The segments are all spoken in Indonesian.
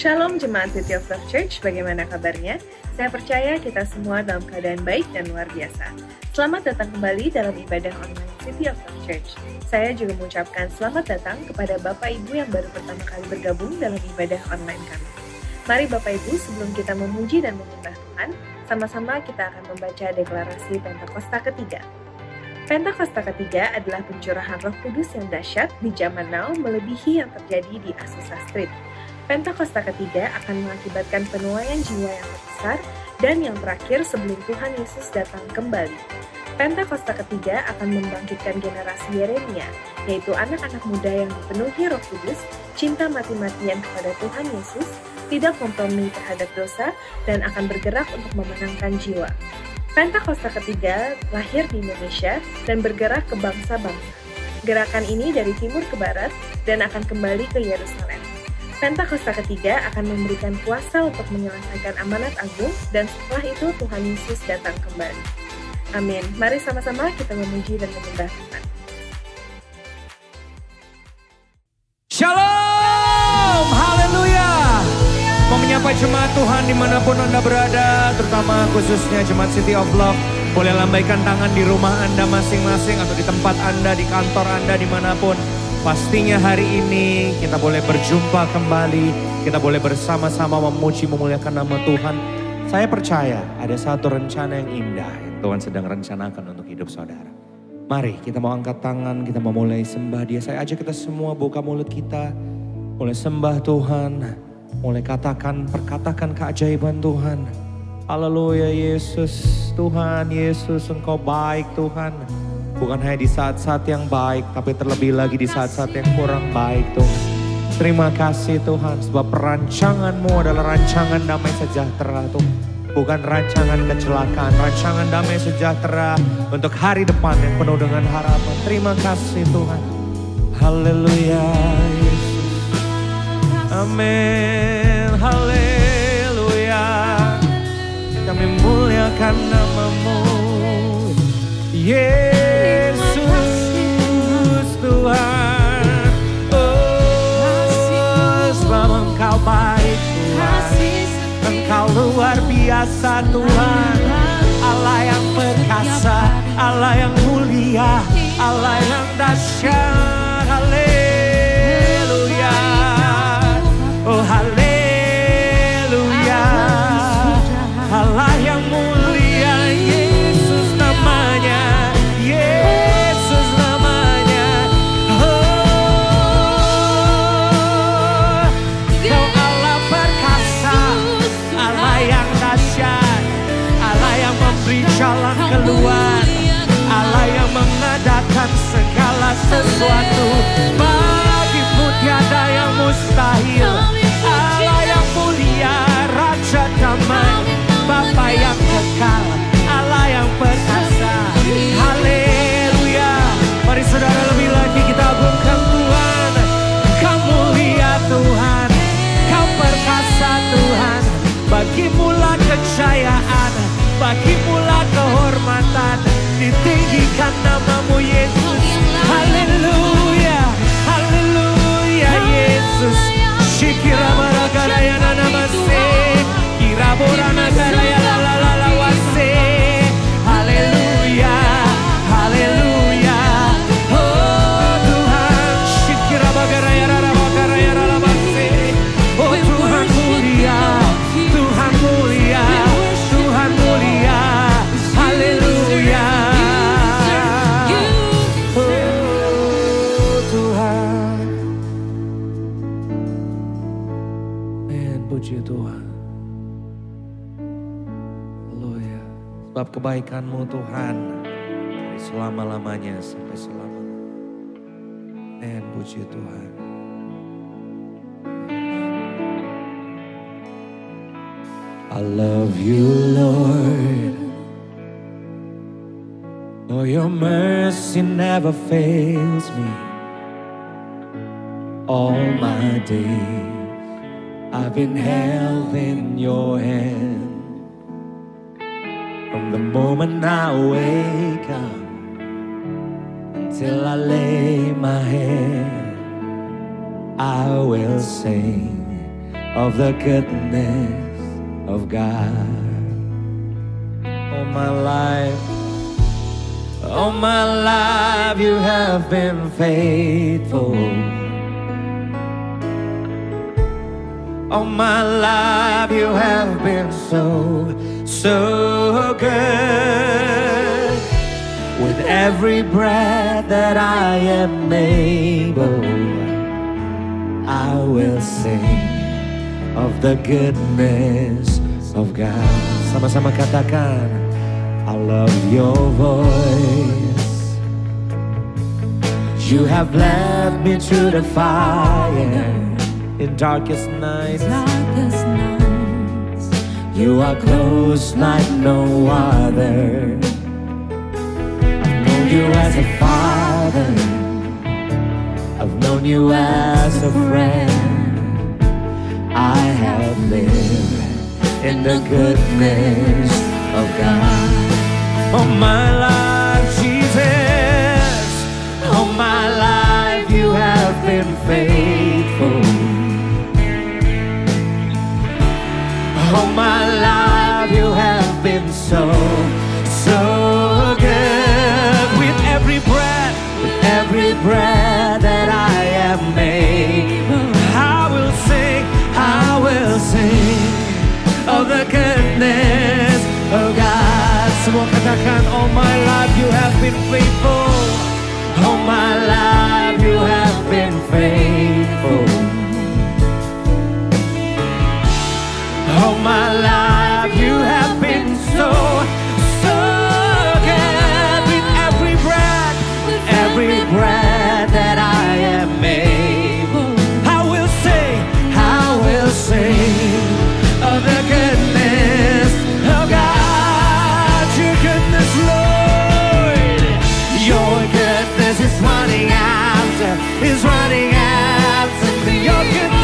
Shalom Jemaat City of Love Church, bagaimana kabarnya? Saya percaya kita semua dalam keadaan baik dan luar biasa. Selamat datang kembali dalam ibadah online City of Love Church. Saya juga mengucapkan selamat datang kepada Bapak Ibu yang baru pertama kali bergabung dalam ibadah online kami. Mari Bapak Ibu, sebelum kita memuji dan menyembah Tuhan, sama-sama kita akan membaca deklarasi Pentakosta ketiga. Pentakosta ketiga adalah pencurahan Roh Kudus yang dahsyat di zaman now melebihi yang terjadi di Azusa Street. Pentakosta ketiga akan mengakibatkan penuaian jiwa yang terbesar dan yang terakhir sebelum Tuhan Yesus datang kembali. Pentakosta ketiga akan membangkitkan generasi Yeremia, yaitu anak-anak muda yang dipenuhi Roh Kudus, cinta mati-matian kepada Tuhan Yesus, tidak kompromi terhadap dosa, dan akan bergerak untuk memenangkan jiwa. Pentakosta ketiga lahir di Indonesia dan bergerak ke bangsa-bangsa. Gerakan ini dari timur ke barat dan akan kembali ke Yerusalem. Pentakosta ketiga akan memberikan kuasa untuk menyelesaikan amanat agung dan setelah itu Tuhan Yesus datang kembali. Amin. Mari sama-sama kita memuji dan menyembah Tuhan. Shalom, haleluya. Mau menyapa jemaat Tuhan dimanapun Anda berada, terutama khususnya jemaat City of Love. Boleh lambaikan tangan di rumah Anda masing-masing atau di tempat Anda, di kantor Anda, dimanapun. Pastinya hari ini kita boleh berjumpa kembali, kita boleh bersama-sama memuji memuliakan nama Tuhan. Saya percaya ada satu rencana yang indah yang Tuhan sedang rencanakan untuk hidup saudara. Mari kita mau angkat tangan, kita mau mulai sembah Dia. Saya ajak kita semua buka mulut kita, mulai sembah Tuhan, mulai perkatakan keajaiban Tuhan. Haleluya Yesus, Tuhan Yesus Engkau baik Tuhan. Bukan hanya di saat-saat yang baik, tapi terlebih lagi di saat-saat yang kurang baik Tuhan. Terima kasih Tuhan, sebab rancangan-Mu adalah rancangan damai sejahtera Tuhan. Bukan rancangan kecelakaan, rancangan damai sejahtera untuk hari depan yang penuh dengan harapan. Terima kasih Tuhan. Haleluya Yesus. Amin. Haleluya. Kami muliakan nama-Mu. Yesus Tuhan, oh sebab Engkau baik Tuhan, Engkau luar biasa Tuhan, Allah yang perkasa, Allah yang mulia, Allah yang dahsyat, haleluya, oh haleluya, Allah yang mulia, Yesus namanya. Yesus namanya, oh, Kau Allah perkasa, Allah yang dahsyat, Allah yang memberi jalan keluar, Allah yang mengadakan segala sesuatu. Bagimu tiada yang mustahil, Allah yang mulia, Raja damai, Bapa yang kekal, Allah yang perkasa. Haleluya. Mari saudara lebih lagi kita agungkan Tuhan. Kau mulia Tuhan, Kau perkasa Tuhan. Bagimulah kejayaan, bagimulah kehormatan. Ditinggikan nama-Mu Yesus. Haleluya, haleluya Yesus. Shikira maragaraya nanamase, kirabora nagaraya lalalawase. Haleluya, haleluya, oh Tuhan, shikira bagaraya rarabagaraya rarabase. Oh Tuhan mulia, Tuhan mulia, Tuhan mulia, haleluya. Oh Tuhan, and puji Tuhan. Haleluya. Sebab kebaikan-Mu Tuhan dari selama-lamanya sampai selama-lamanya. Dan puji Tuhan. I love you Lord, for your mercy never fails me. All my days I've been held in your hand. From the moment I wake up until I lay my head, I will sing of the goodness of God. All my life you have been faithful. All my life you have been so good. With every breath that I am able, I will sing of the goodness of God. Sama-sama katakan, I love your voice. You have led me through the fire in darkest nights. You are close like no other. I've known you as a father, I've known you as a friend. I have lived in the goodness of God. All my life, Jesus, all my life you have been faithful. All my life you have been so good. With every breath that I have made, I will sing of the goodness of God. Semua katakan, all my life you have been faithful. All my life you have been faithful. All my life you have been so good. With every breath that I am able, I will sing of the goodness of God. Your goodness, Lord, your goodness is running after me. Your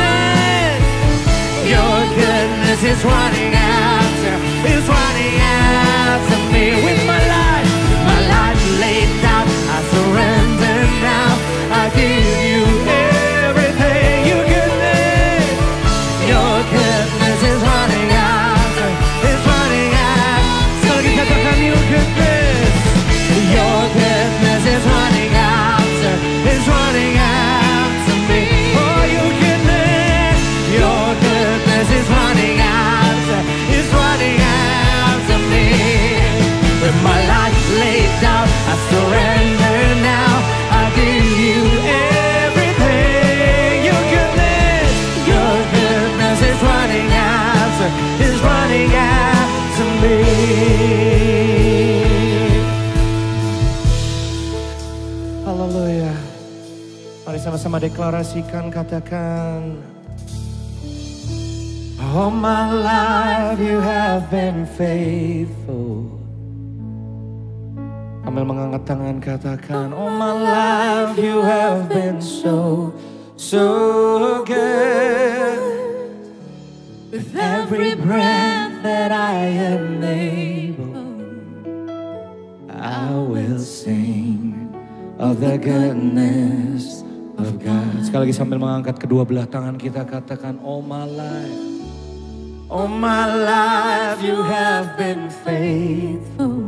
goodness is running after me. With my life laid down, I surrender now. I give you everything. Your goodness is running after. So you katakan your goodness is running after me. Oh, your goodness is running after me. With my life laid down, I surrender now. I give you everything. Your goodness is running after me. Haleluya. Mari sama-sama deklarasikan, katakan, all my life you have been faithful. Sambil mengangkat tangan, katakan, all my life you have been so good. With every breath that I am able, I will sing of the goodness of God. Sekali lagi sambil mengangkat kedua belah tangan kita, katakan, all my life you have been faithful.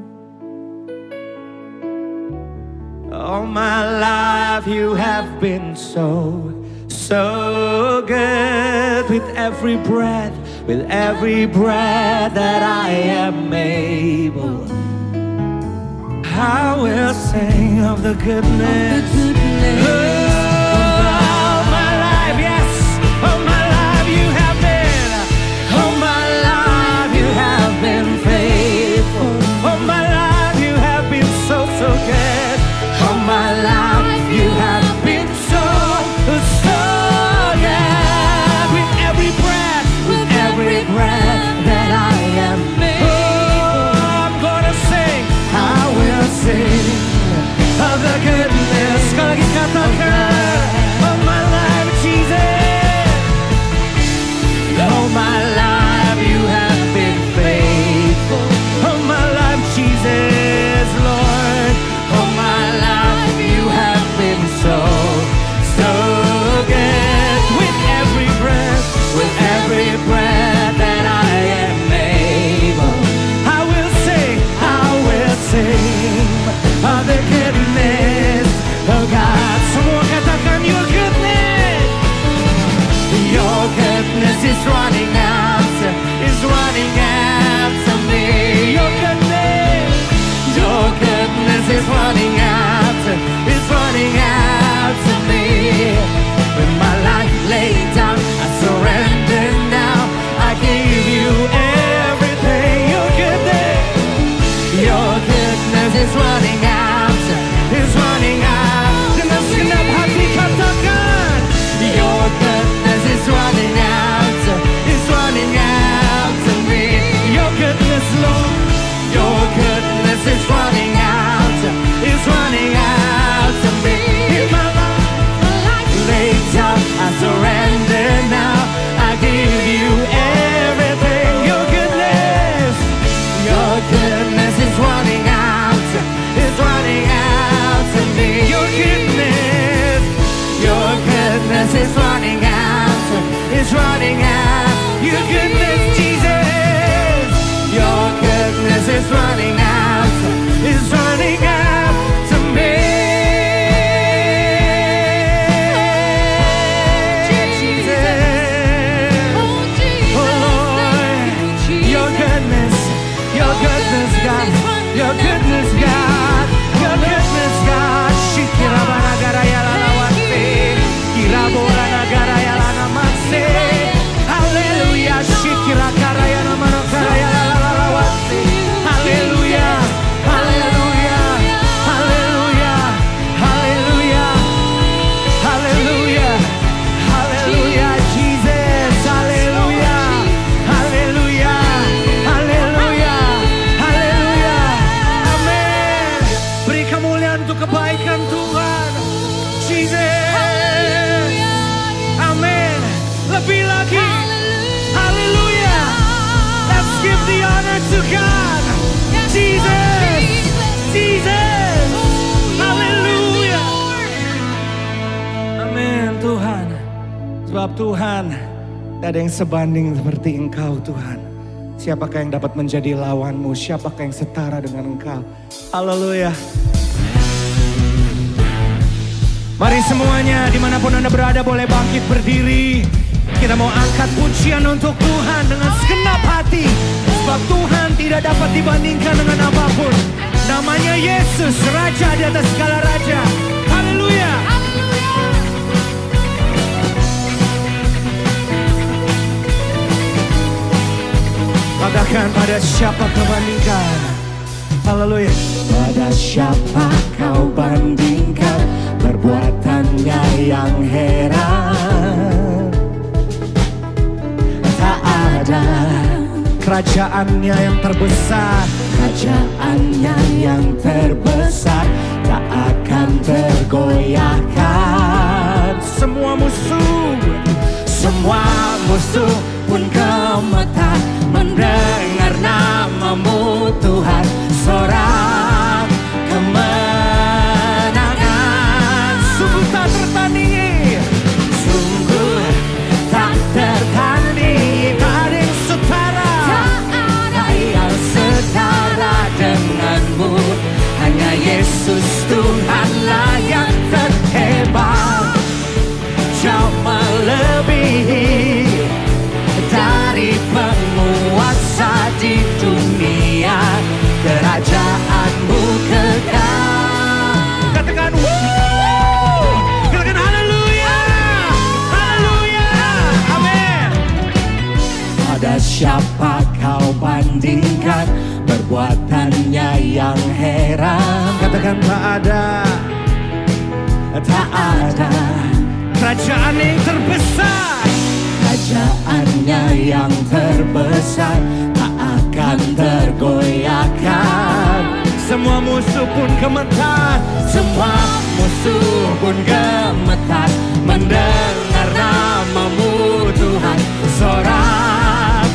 All my life you have been so good. With every breath that I am able, I will sing of the goodness. All my life, yes, all my life you have been. All my life you have been faithful. All my life you have been so good. All my life you have been so good. With every breath that I am able, I'm gonna sing, I will sing of the goodness. Sekali lagi katakan, is running out to me. With my life laid down, I surrender now. I give you everything. Your goodness is running out, is running out. Dengan segenap hati katakan, your goodness is running out, is running out to me. Your goodness, Lord, your goodness is running out, is running out to me. In my life laid down, I surrender now. I give you everything. Your goodness is running out, is running out to me. Your goodness is running out, is running out. Your goodness, Jesus, your goodness is running out, is running out to me. Jesus, oh Lord, your goodness, God, your goodness, God, your goodness, God. Shikira baragara ya lalawase, kirabora nagara ya lanamase. Hallelujah, shikira karaya namanokara ya lalawase. Hallelujah, hallelujah, hallelujah, hallelujah, hallelujah, hallelujah, Jesus, hallelujah, hallelujah, hallelujah. Beri kemuliaan untuk kebaikan Tuhan, Jesus. Amin. Lebih lagi, haleluya. Let's give the honor to God, Jesus, Jesus. Haleluya. Amin Tuhan. Sebab Tuhan, tidak ada yang sebanding seperti Engkau Tuhan. Siapakah yang dapat menjadi lawanmu? Siapakah yang setara dengan Engkau? Haleluya. Mari semuanya dimanapun Anda berada boleh bangkit berdiri. Kita mau angkat pujian untuk Tuhan dengan segenap hati. Sebab Tuhan tidak dapat dibandingkan dengan apapun. Namanya Yesus, Raja di atas segala Raja. Haleluya. Katakan, pada siapa kau bandingkan? Haleluya. Pada siapa kau bandingkan perbuatannya yang heran? Tak ada kerajaannya yang terbesar, kerajaannya yang terbesar tak akan tergoyahkan. Semua musuh pun gemetar mendengar namamu Tuhan. Sorak kemenangan sungguh tak tertandingi, sungguh tak tertandingi. Tak ada yang setara, tak ada yang setara denganmu. Hanya Yesus Tuhanlah yang terhebat, jauh melebihi dari penguasa di dunia. Kerajaanmu kekal. Katakan wow, katakan haleluya, haleluya, amin. Pada siapa kau bandingkan perbuatannya yang heran? Katakan tak ada, tak ada kerajaan yang terbesar, kerajaannya yang terbesar tak akan tergoyahkan. Semua musuh pun gemetar, semua musuh pun gemetar mendengar namamu Tuhan. Sorak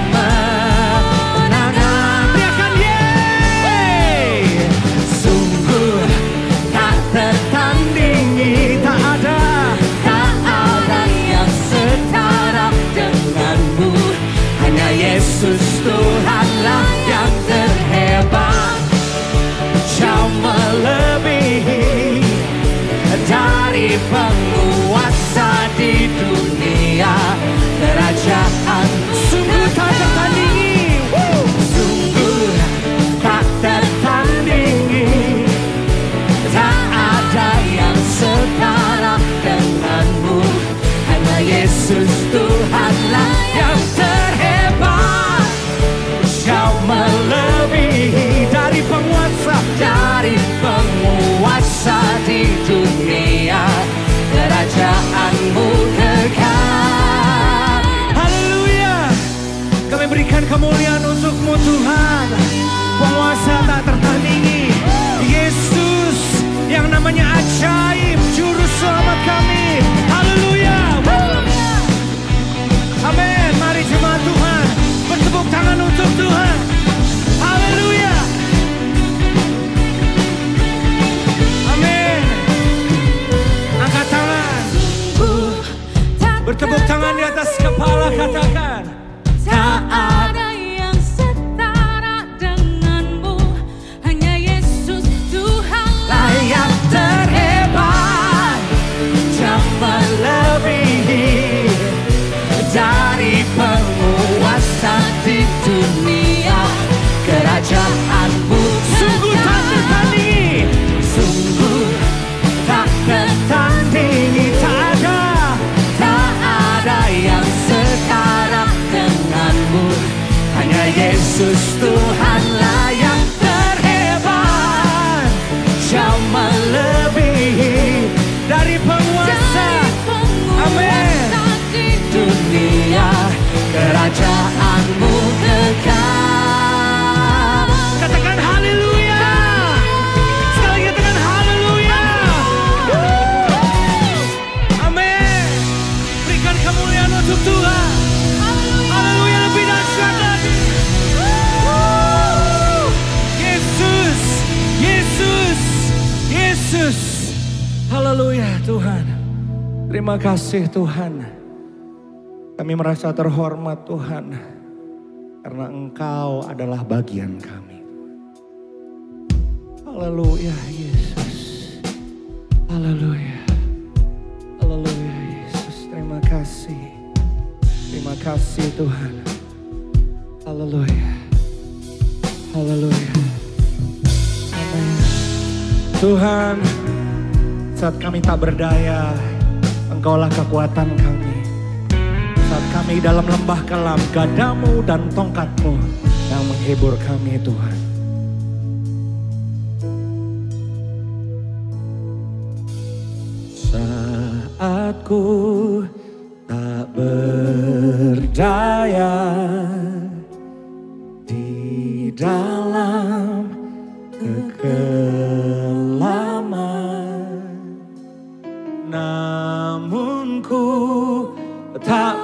kemenangan, teriakan yeay. Sungguh tak tertandingi, tak ada yang setara denganmu. Hanya Yesus Tuhanlah yang terhebat, jauh melebihi Hanya ajaib juru selamat kami. Haleluya. Amin. Mari jemaat Tuhan bertepuk tangan untuk Tuhan. Haleluya. Amin. Angkat tangan. Bertepuk tangan di atas kepala, katakan. Tak ada yang setara denganmu, hanya Yesus Tuhanlah yang terhebat, jauh melebihi dari penguasa di dunia. Kerajaanmu Sungguh tak tertandingi. sungguh tak tertandingi. Tak ada yang setara denganmu, hanya Yesus Tuhanlah yang terhebat, jauh melebihi Dari penguasa. Amin. di dunia. Kerajaanmu kekal. Katakan haleluya. Sekali lagi katakan haleluya. Amin. Berikan kemuliaan untuk Tuhan. Haleluya, lebih dahsyat lagi. Yesus, Yesus, Yesus. Haleluya Tuhan. Terima kasih Tuhan. Kami merasa terhormat Tuhan, karena Engkau adalah bagian kami. Haleluya Yesus. Haleluya. Haleluya Yesus. Terima kasih. Terima kasih Tuhan. Haleluya. Haleluya. Amin. Tuhan, saat kami tak berdaya, Engkaulah kekuatan kami. Saat kami dalam lembah kelam, gadamu dan tongkatmu yang menghibur kami Tuhan. Saat ku tak berdaya di dalam kekelaman, namun ku tak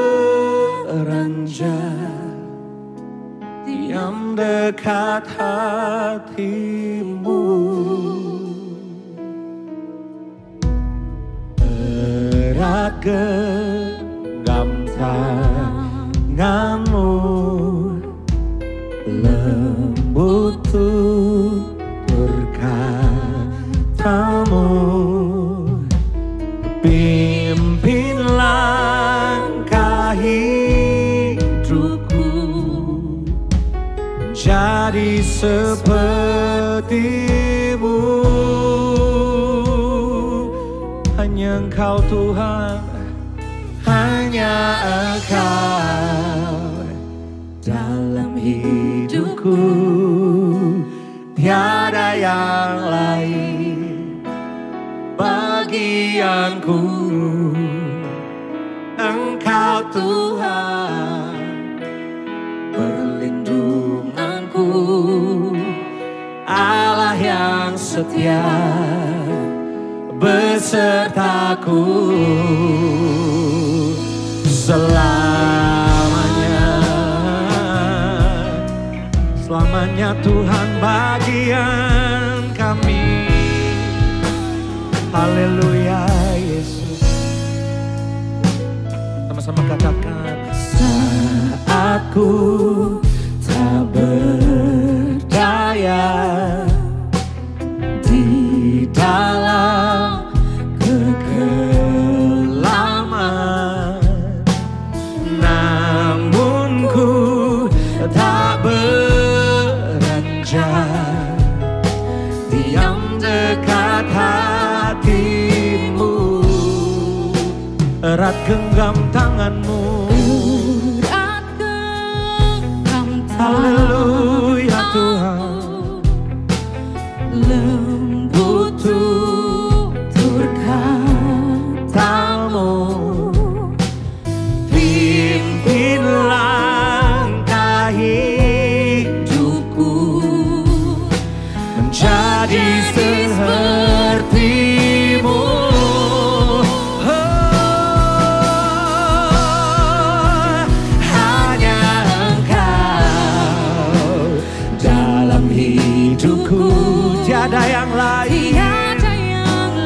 beranjak, diam dekat hatimu. Erat genggam tanganmu, lembut tutur katamu, pimpin langkah hidupku jadi sepertimu. Hanya Engkau Tuhan, hanya Engkau dalam hidupku, tiada yang lain bagianku. Engkau Tuhan, perlindunganku, Allah yang setia besertaku selamanya. Selamanya Tuhan bagian kami. Haleluya Yesus. Sama-sama katakan. Saat ku tak berdaya di dalam kekelaman, namun ku tak beranjak, diam dekat hatimu. Erat genggam tanganmu, Erat genggam haleluya Tuhan. lembut tutur katamu, Pimpin langkah hidupku menjadi seperti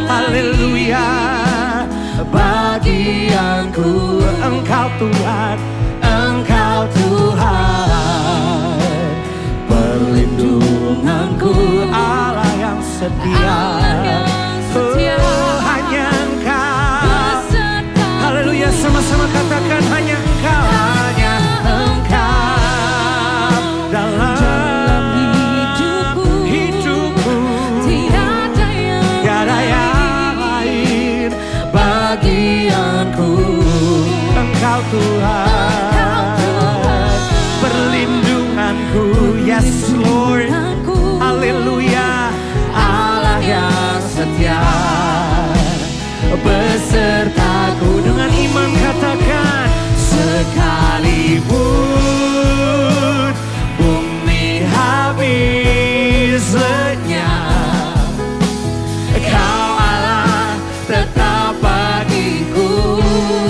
Haleluya. Bagianku Engkau Tuhan, Engkau Tuhan, perlindunganku, Allah yang setia. Hanya Engkau. Haleluya, sama-sama katakan hanya Engkau, hanya Engkau dalam hidupku, tiada yang lain bagianku. Engkau Tuhan, perlindunganku. Yes Lord, haleluya. Allah yang setia besertaku. Dengan iman katakan, sekalipun bumi habis lenyap, Kau Allah tetap bagiku.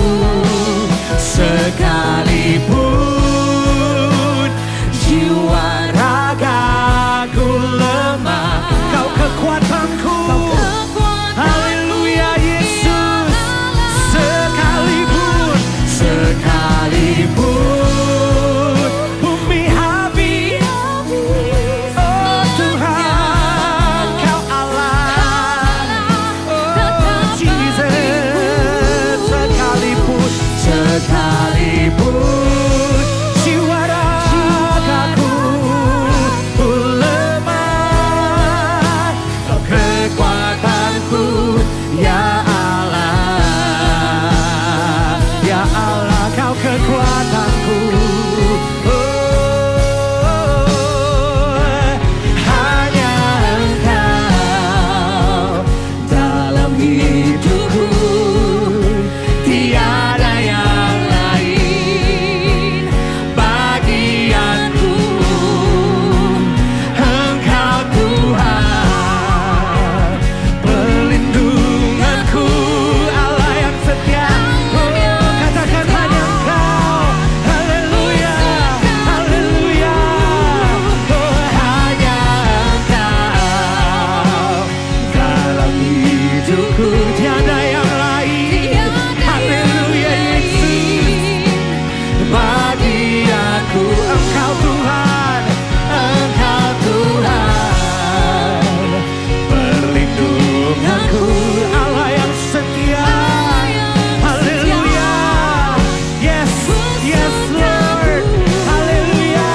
Sekalipun jiwa ragaku lemah, Kau kekuatanku. Haleluya Yesus. Sekalipun bumi habis, oh Tuhan, Kau Allah. Oh Jesus. Sekalipun jiwa ragaku lemah, Kau kekuatanku, ya Allah. Ya Allah, Kau kekuatanku. Hanya Engkau dalam hidupku, tiada yang lain bagianku. Engkau Tuhan, perlindunganku, Allah yang setia. Katakan hanya Engkau. Haleluya, haleluya. Oh hanya Engkau dalam hidupku, tiada yang lain. Haleluya Yesus, bagianku. Engkau Tuhan, Engkau Tuhan, perlindunganku, Allah yang setia. Haleluya. Yes, yes Lord. Haleluya.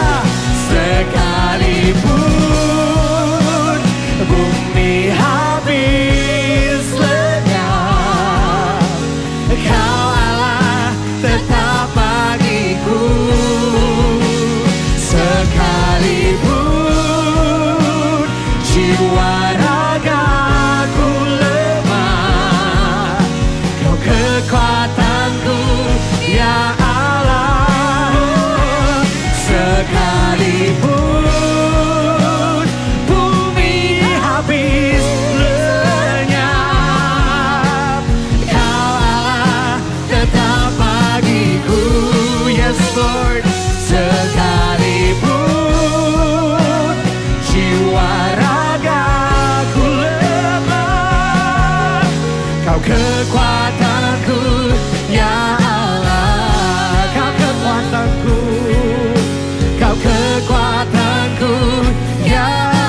Sekalipun bumi habis lenyap, Kau Allah tetap bagiku. Sekalipun jiwa ragaku lemah, Kau kekuatanku, ya Allah. Sekalipun bumi habis lenyap, Kau Allah tetap bagiku. Yes Lord. Sekalipun jiwa ragaku lemah, Kau kekuatanku, ya Allah. Kau kekuatanku, Kau kekuatanku, ya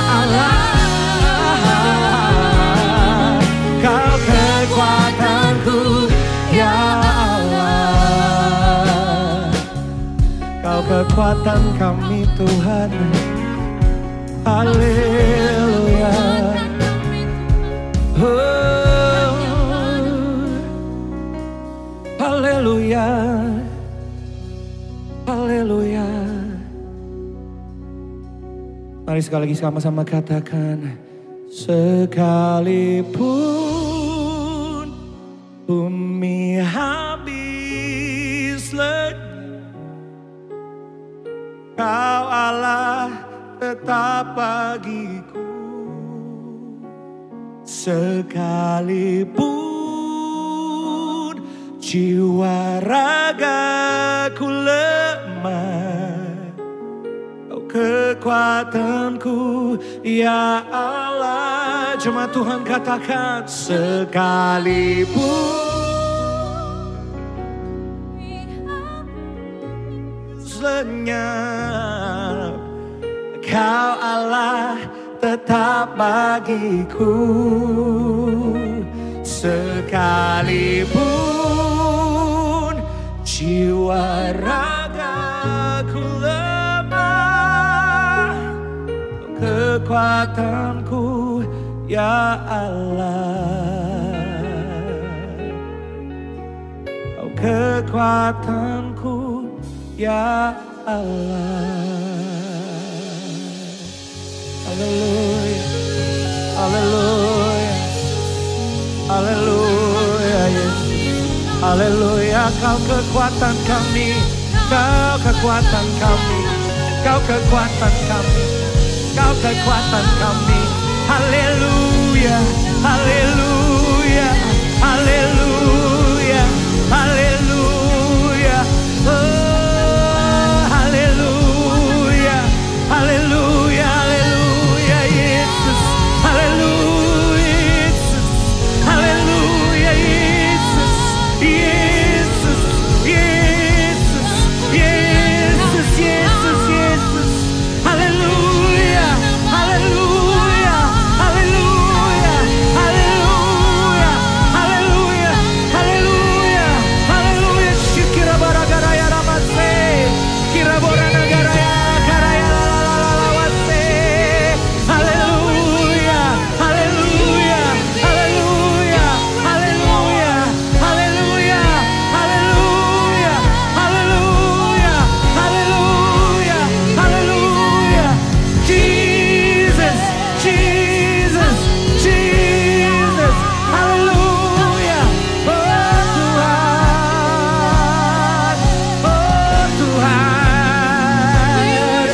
Allah. Kau kekuatanku, ya Allah. Kau kekuatan kami Tuhan. Haleluya. Oh, haleluya. Haleluya. Mari sekali lagi sama-sama katakan, sekalipun bumi habis lenyap, Kau Allah tetap bagiku. Sekalipun jiwa ragaku lemah, Kau kekuatanku, ya Allah. Jemaat Tuhan katakan sekalipun lenyap, Kau Allah tetap bagiku. Sekalipun jiwa ragaku lemah, kekuatanku ya Allah, oh kekuatanku ya Allah. Haleluya, haleluya, haleluya Yesus, haleluya. Kau kekuatan kami, Kau kekuatan kami, Kau kekuatan kami, Kau kekuatan kami. Haleluya, haleluya, haleluya, haleluya. Oh, haleluya, haleluya, haleluya Yesus, haleluya Yesus, haleluya Yesus, Yesus, Yesus, Yesus, Yesus, Yesus, haleluya, haleluya, haleluya, haleluya, haleluya, haleluya, haleluya. Shikira baragara ya ramase, kira borana garaya karaya lalawase. Haleluya, haleluya, haleluya, haleluya, haleluya, haleluya, haleluya, haleluya, haleluya. Jesus, Jesus, Jesus, haleluya. Oh Tuhan,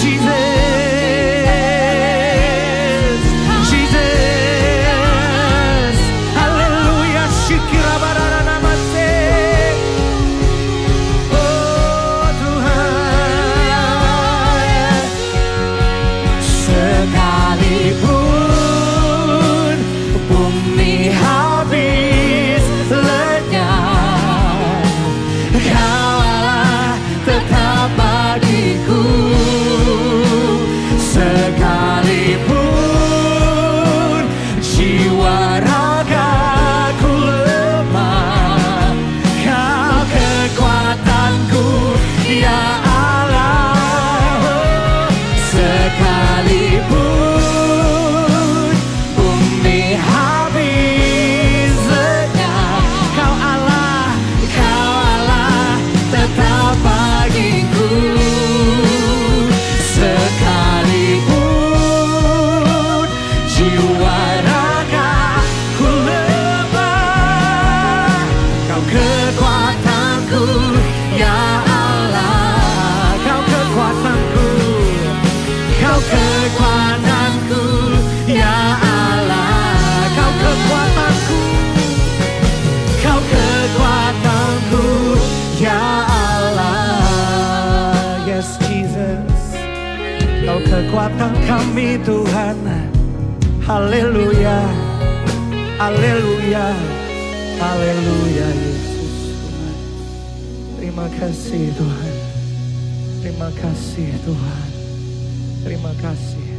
Jesus, Jesus, haleluya. Shikira barara namase. Oh Tuhan, sekalipun bumi habis lenyap, Kau Allah tetap bagiku. Sekalipun jiwa ragaku lemah, Kau kekuatanku ya Allah. Sekalipun bumi habis lenyap, Kau Allah tetap bagiku. Sekalipun jiwa ragaku lemah, Kau kekuatanku ya Allah. Kau kekuatanku, Kau kekuatanku ya Allah. Kau kekuatanku, Kau kekuatanku ya Allah. Yes Jesus, Kau kekuatan kami Tuhan. Haleluya, haleluya, haleluya Yesus Tuhan. Terima kasih Tuhan, terima kasih Tuhan, terima kasih.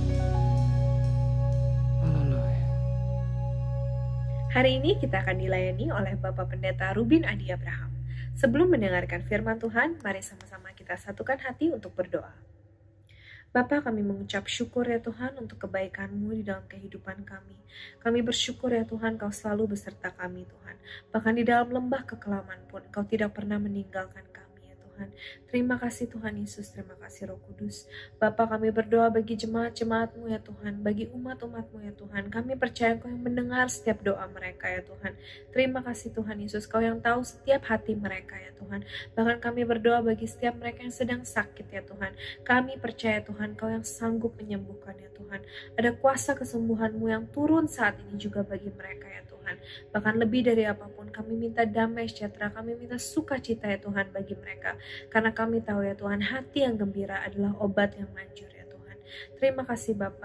Haleluya. Hari ini kita akan dilayani oleh Bapak Pendeta Rubin Adi Abraham. Sebelum mendengarkan firman Tuhan, mari sama-sama kita satukan hati untuk berdoa. Bapa, kami mengucap syukur ya Tuhan untuk kebaikan-Mu di dalam kehidupan kami. Kami bersyukur ya Tuhan, Kau selalu beserta kami Tuhan. Bahkan di dalam lembah kekelaman pun, Kau tidak pernah meninggalkan kami ya Tuhan. Terima kasih Tuhan Yesus, terima kasih Roh Kudus. Bapa, kami berdoa bagi jemaat-jemaat-Mu ya Tuhan, bagi umat-umat-Mu ya Tuhan. Kami percaya Kau yang mendengar setiap doa mereka ya Tuhan. Terima kasih Tuhan Yesus, Kau yang tahu setiap hati mereka ya Tuhan. Bahkan kami berdoa bagi setiap mereka yang sedang sakit ya Tuhan. Kami percaya Tuhan, Kau yang sanggup menyembuhkan ya Tuhan. Ada kuasa kesembuhan-Mu yang turun saat ini juga bagi mereka ya Tuhan. Bahkan lebih dari apapun, kami minta damai sejahtera, kami minta sukacita ya Tuhan bagi mereka. Karena kami tahu ya Tuhan, hati yang gembira adalah obat yang manjur ya Tuhan. Terima kasih Bapa.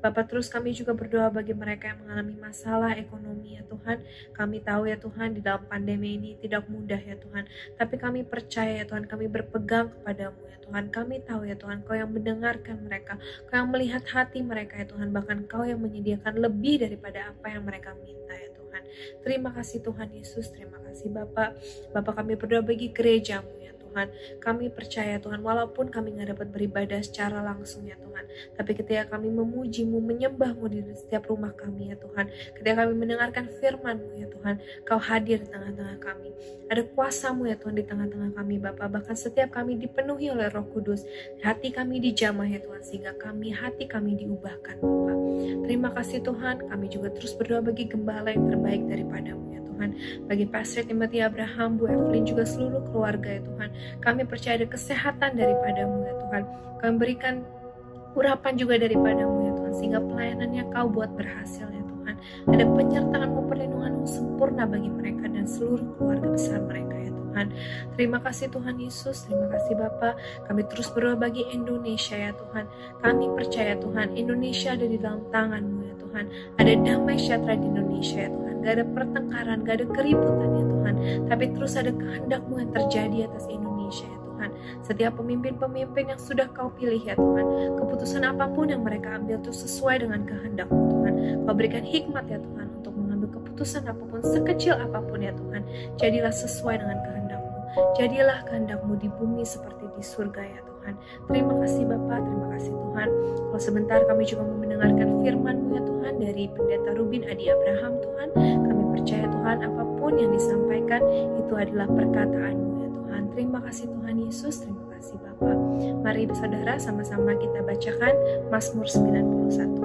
Bapa, terus kami juga berdoa bagi mereka yang mengalami masalah ekonomi ya Tuhan. Kami tahu ya Tuhan di dalam pandemi ini tidak mudah ya Tuhan. Tapi kami percaya ya Tuhan, kami berpegang kepadamu ya Tuhan. Kami tahu ya Tuhan, Kau yang mendengarkan mereka, Kau yang melihat hati mereka ya Tuhan. Bahkan Kau yang menyediakan lebih daripada apa yang mereka minta ya Tuhan. Terima kasih Tuhan Yesus, terima kasih Bapak. Bapak, kami berdoa bagi gerejamu ya Tuhan. Kami percaya Tuhan, walaupun kami gak dapat beribadah secara langsung ya Tuhan, tapi ketika kami memuji-Mu, menyembah-Mu di setiap rumah kami ya Tuhan, ketika kami mendengarkan firman-Mu ya Tuhan, Kau hadir di tengah-tengah kami. Ada kuasa-Mu ya Tuhan di tengah-tengah kami Bapak. Bahkan setiap kami dipenuhi oleh Roh Kudus, hati kami dijamah ya Tuhan, sehingga hati kami diubahkan Bapak. Terima kasih Tuhan. Kami juga terus berdoa bagi gembala yang terbaik daripada-Mu ya Tuhan, bagi Pastor Timothy Abraham, Bu Evelyn, juga seluruh keluarga ya Tuhan. Kami percaya ada kesehatan daripada-Mu ya Tuhan. Kami berikan urapan juga daripada-Mu ya Tuhan, sehingga pelayanannya Kau buat berhasil ya Tuhan. Ada penyertaan-Mu, perlindungan-Mu sempurna bagi mereka dan seluruh keluarga besar mereka ya Tuhan. Terima kasih Tuhan Yesus, terima kasih Bapa. Kami terus berdoa bagi Indonesia ya Tuhan. Kami percaya Tuhan, Indonesia ada di dalam tangan-Mu ya Tuhan. Ada damai sejahtera di Indonesia ya Tuhan. Gak ada pertengkaran, gak ada keributan ya Tuhan. Tapi terus ada kehendak-Mu yang terjadi atas Indonesia ya Tuhan. Setiap pemimpin-pemimpin yang sudah Kau pilih ya Tuhan, keputusan apapun yang mereka ambil itu sesuai dengan kehendak-Mu Tuhan. Kau berikan hikmat ya Tuhan untuk mengambil keputusan apapun, sekecil apapun ya Tuhan. Jadilah sesuai dengan kehendak-Mu. Jadilah kehendak-Mu di bumi seperti di surga ya Tuhan. Terima kasih Bapa, terima kasih Tuhan. Kalau sebentar kami juga mau mendengarkan firman-Mu ya Tuhan dari Pendeta Rubin Adi Abraham Tuhan. Kami percaya Tuhan, apapun yang disampaikan itu adalah perkataan-Mu ya Tuhan. Terima kasih Tuhan Yesus, terima kasih Bapa. Mari saudara sama-sama kita bacakan Mazmur 91.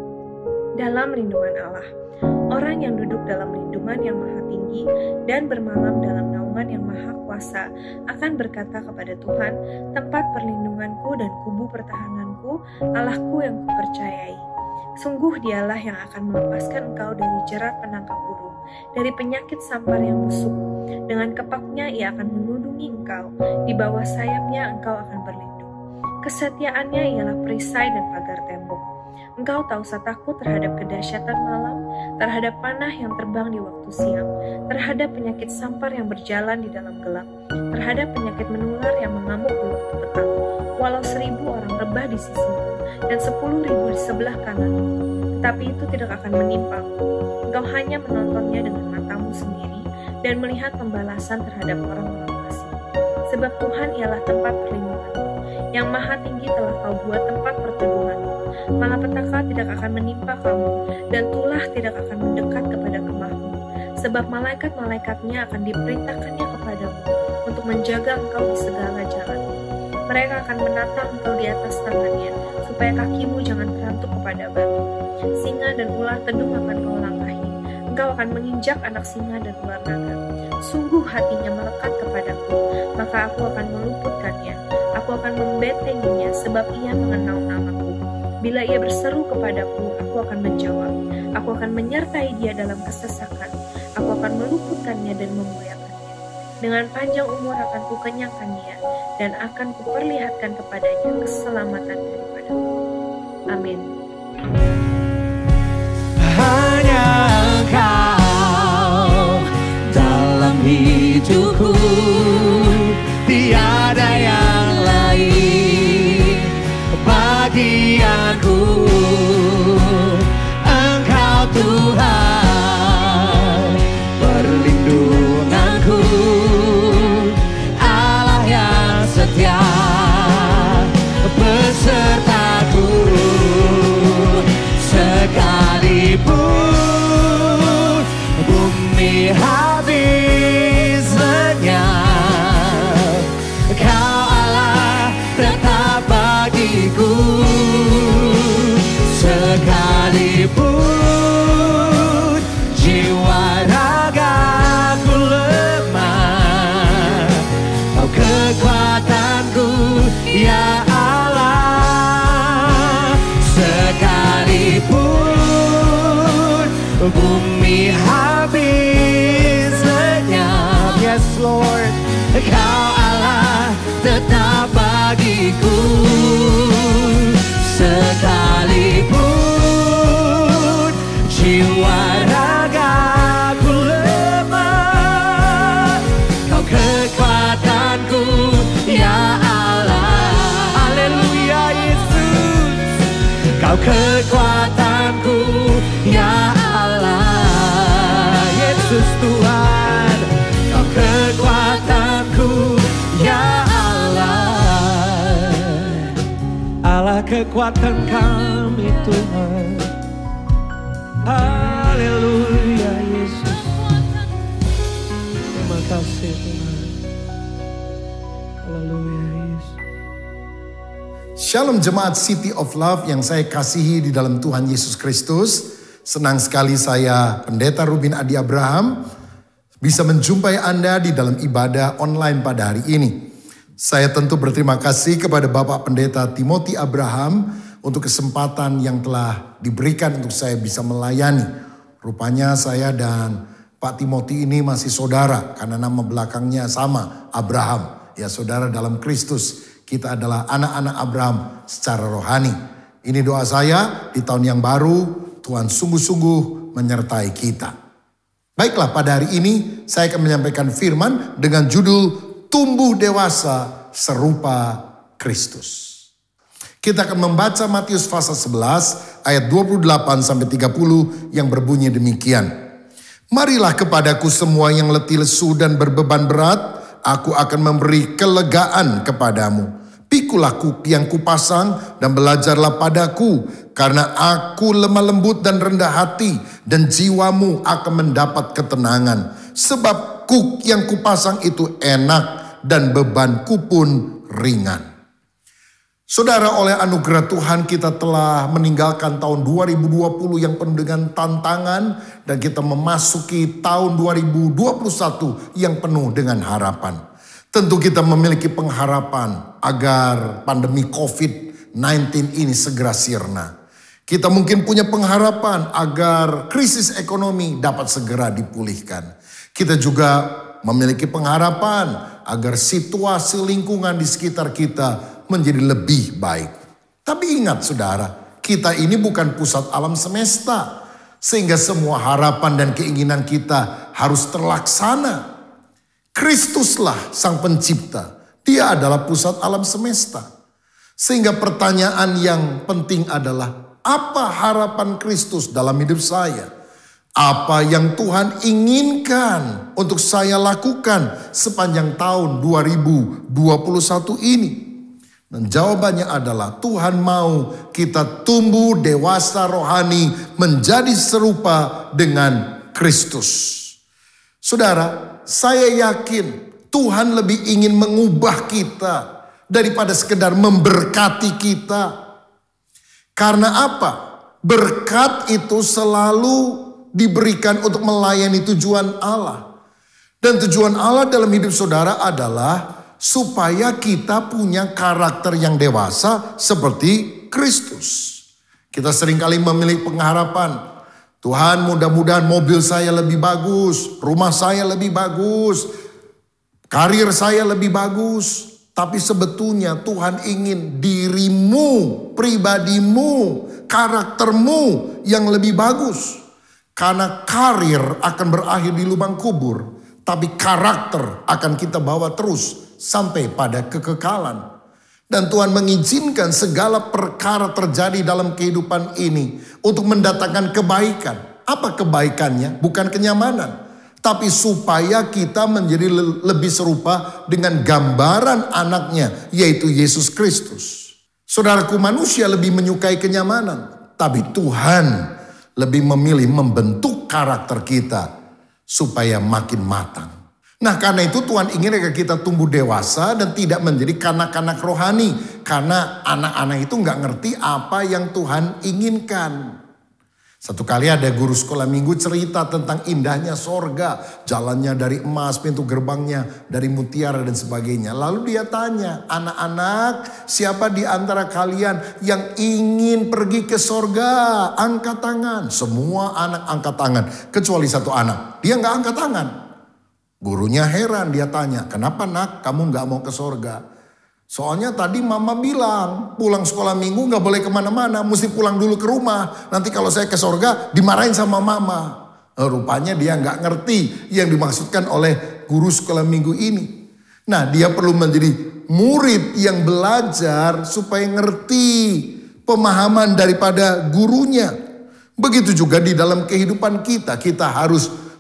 Dalam lindungan Allah, orang yang duduk dalam lindungan yang maha tinggi dan bermalam dalam naungan yang maha kuasa akan berkata kepada Tuhan, tempat perlindunganku dan kubu pertahananku, Allahku yang kupercayai. Sungguh Dialah yang akan melepaskan engkau dari jerat penangkap burung, dari penyakit sampar yang busuk. Dengan kepaknya Ia akan menundungi engkau, di bawah sayapnya engkau akan berlindung. Kesetiaannya ialah perisai dan pagar tembok. Engkau tak usah takut terhadap kedahsyatan malam, terhadap panah yang terbang di waktu siang, terhadap penyakit sampar yang berjalan di dalam gelap, terhadap penyakit menular yang mengamuk di waktu petang. Walau 1000 orang rebah di sisimu, dan 10.000 di sebelah kananmu, tetapi itu tidak akan menimpamu. Engkau hanya menontonnya dengan matamu sendiri, dan melihat pembalasan terhadap orang-orang fasik. Sebab Tuhan ialah tempat perlindunganmu, yang maha tinggi telah Kau buat tempat perteduhanmu. Malapetaka tidak akan menimpa kamu, dan tulah tidak akan mendekat kepada kemahmu. Sebab malaikat-malaikatnya akan diperintahkannya kepadamu untuk menjaga engkau di segala jalanmu. Mereka akan menatang engkau di atas tangannya, supaya kakimu jangan terantuk kepada batu. Singa dan ular tedung akan kau langkahi. Engkau akan menginjak anak singa dan ular naga. Sungguh hatinya melekat kepadaku, maka aku akan meluputkannya. Aku akan membentenginya, sebab ia mengenal namaku. Bila ia berseru kepadaku, aku akan menjawab. Aku akan menyertai dia dalam kesesakan. Aku akan meluputkannya dan memuliakannya. Dengan panjang umur akan kukenyangkan dia, dan akan kuperlihatkan kepadanya keselamatan daripadaku. Amin. Hanya Engkau dalam hidupku, tiada yang lain bagianku. Engkau Tuhan perlindunganku, Allah yang setia besertaku. Sekalipun bumi habis lenyap, Kau Allah tetap bagiku. Sekalipun jiwa ragaku lemah, Kau kekuatanku ya Allah. Sekalipun bumi habis lenyap, yes Lord, Kau Allah tetap bagiku. Sekalipun Yesus Tuhan, Kau kekuatanku, ya Allah. Allah kekuatan kami Tuhan. Haleluya Yesus. Terima kasih Tuhan. Haleluya Yesus. Shalom jemaat City of Love yang saya kasihi di dalam Tuhan Yesus Kristus. Senang sekali saya Pendeta Ruben Adi Abraham bisa menjumpai Anda di dalam ibadah online pada hari ini. Saya tentu berterima kasih kepada Bapak Pendeta Timothy Abraham untuk kesempatan yang telah diberikan untuk saya bisa melayani. Rupanya saya dan Pak Timothy ini masih saudara karena nama belakangnya sama, Abraham. Ya saudara dalam Kristus, kita adalah anak-anak Abraham secara rohani. Ini doa saya di tahun yang baru, Tuhan sungguh-sungguh menyertai kita. Baiklah, pada hari ini saya akan menyampaikan firman dengan judul Tumbuh Dewasa Serupa Kristus. Kita akan membaca Matius pasal 11 ayat 28-30 yang berbunyi demikian. Marilah kepadaku semua yang letih lesu dan berbeban berat, aku akan memberi kelegaan kepadamu. Pikulah yang kupasang dan belajarlah padaku, karena aku lemah lembut dan rendah hati, dan jiwamu akan mendapat ketenangan. Sebab kuk yang kupasang itu enak dan bebanku pun ringan. Saudara, oleh anugerah Tuhan kita telah meninggalkan tahun 2020 yang penuh dengan tantangan, dan kita memasuki tahun 2021 yang penuh dengan harapan. Tentu kita memiliki pengharapan agar pandemi COVID-19 ini segera sirna. Kita mungkin punya pengharapan agar krisis ekonomi dapat segera dipulihkan. Kita juga memiliki pengharapan agar situasi lingkungan di sekitar kita menjadi lebih baik. Tapi ingat saudara, kita ini bukan pusat alam semesta, sehingga semua harapan dan keinginan kita harus terlaksana. Kristuslah sang pencipta. Dia adalah pusat alam semesta. Sehingga pertanyaan yang penting adalah, apa harapan Kristus dalam hidup saya? Apa yang Tuhan inginkan untuk saya lakukan sepanjang tahun 2021 ini? Dan jawabannya adalah Tuhan mau kita tumbuh dewasa rohani menjadi serupa dengan Kristus. Saudara, saya yakin Tuhan lebih ingin mengubah kita daripada sekedar memberkati kita. Karena apa? Berkat itu selalu diberikan untuk melayani tujuan Allah. Dan tujuan Allah dalam hidup saudara adalah supaya kita punya karakter yang dewasa seperti Kristus. Kita seringkali memiliki pengharapan, Tuhan mudah-mudahan mobil saya lebih bagus, rumah saya lebih bagus, karir saya lebih bagus. Tapi sebetulnya Tuhan ingin dirimu, pribadimu, karaktermu yang lebih bagus. Karena karir akan berakhir di lubang kubur, tapi karakter akan kita bawa terus sampai pada kekekalan. Dan Tuhan mengizinkan segala perkara terjadi dalam kehidupan ini untuk mendatangkan kebaikan. Apa kebaikannya? Bukan kenyamanan, tapi supaya kita menjadi lebih serupa dengan gambaran anaknya, yaitu Yesus Kristus. Saudaraku, manusia lebih menyukai kenyamanan, tapi Tuhan lebih memilih membentuk karakter kita supaya makin matang. Nah, karena itu Tuhan ingin agar kita tumbuh dewasa dan tidak menjadi kanak-kanak rohani. Karena anak-anak itu nggak ngerti apa yang Tuhan inginkan. Satu kali ada guru sekolah minggu cerita tentang indahnya sorga. Jalannya dari emas, pintu gerbangnya dari mutiara dan sebagainya. Lalu dia tanya, anak-anak, siapa di antara kalian yang ingin pergi ke sorga? Angkat tangan. Semua anak angkat tangan. Kecuali satu anak. Dia nggak angkat tangan. Gurunya heran, dia tanya, kenapa nak kamu nggak mau ke sorga? Soalnya tadi mama bilang pulang sekolah minggu nggak boleh kemana-mana, mesti pulang dulu ke rumah. Nanti kalau saya ke sorga dimarahin sama mama. Rupanya dia nggak ngerti yang dimaksudkan oleh guru sekolah minggu ini. Nah, dia perlu menjadi murid yang belajar supaya ngerti pemahaman daripada gurunya. Begitu juga di dalam kehidupan kita, kita harus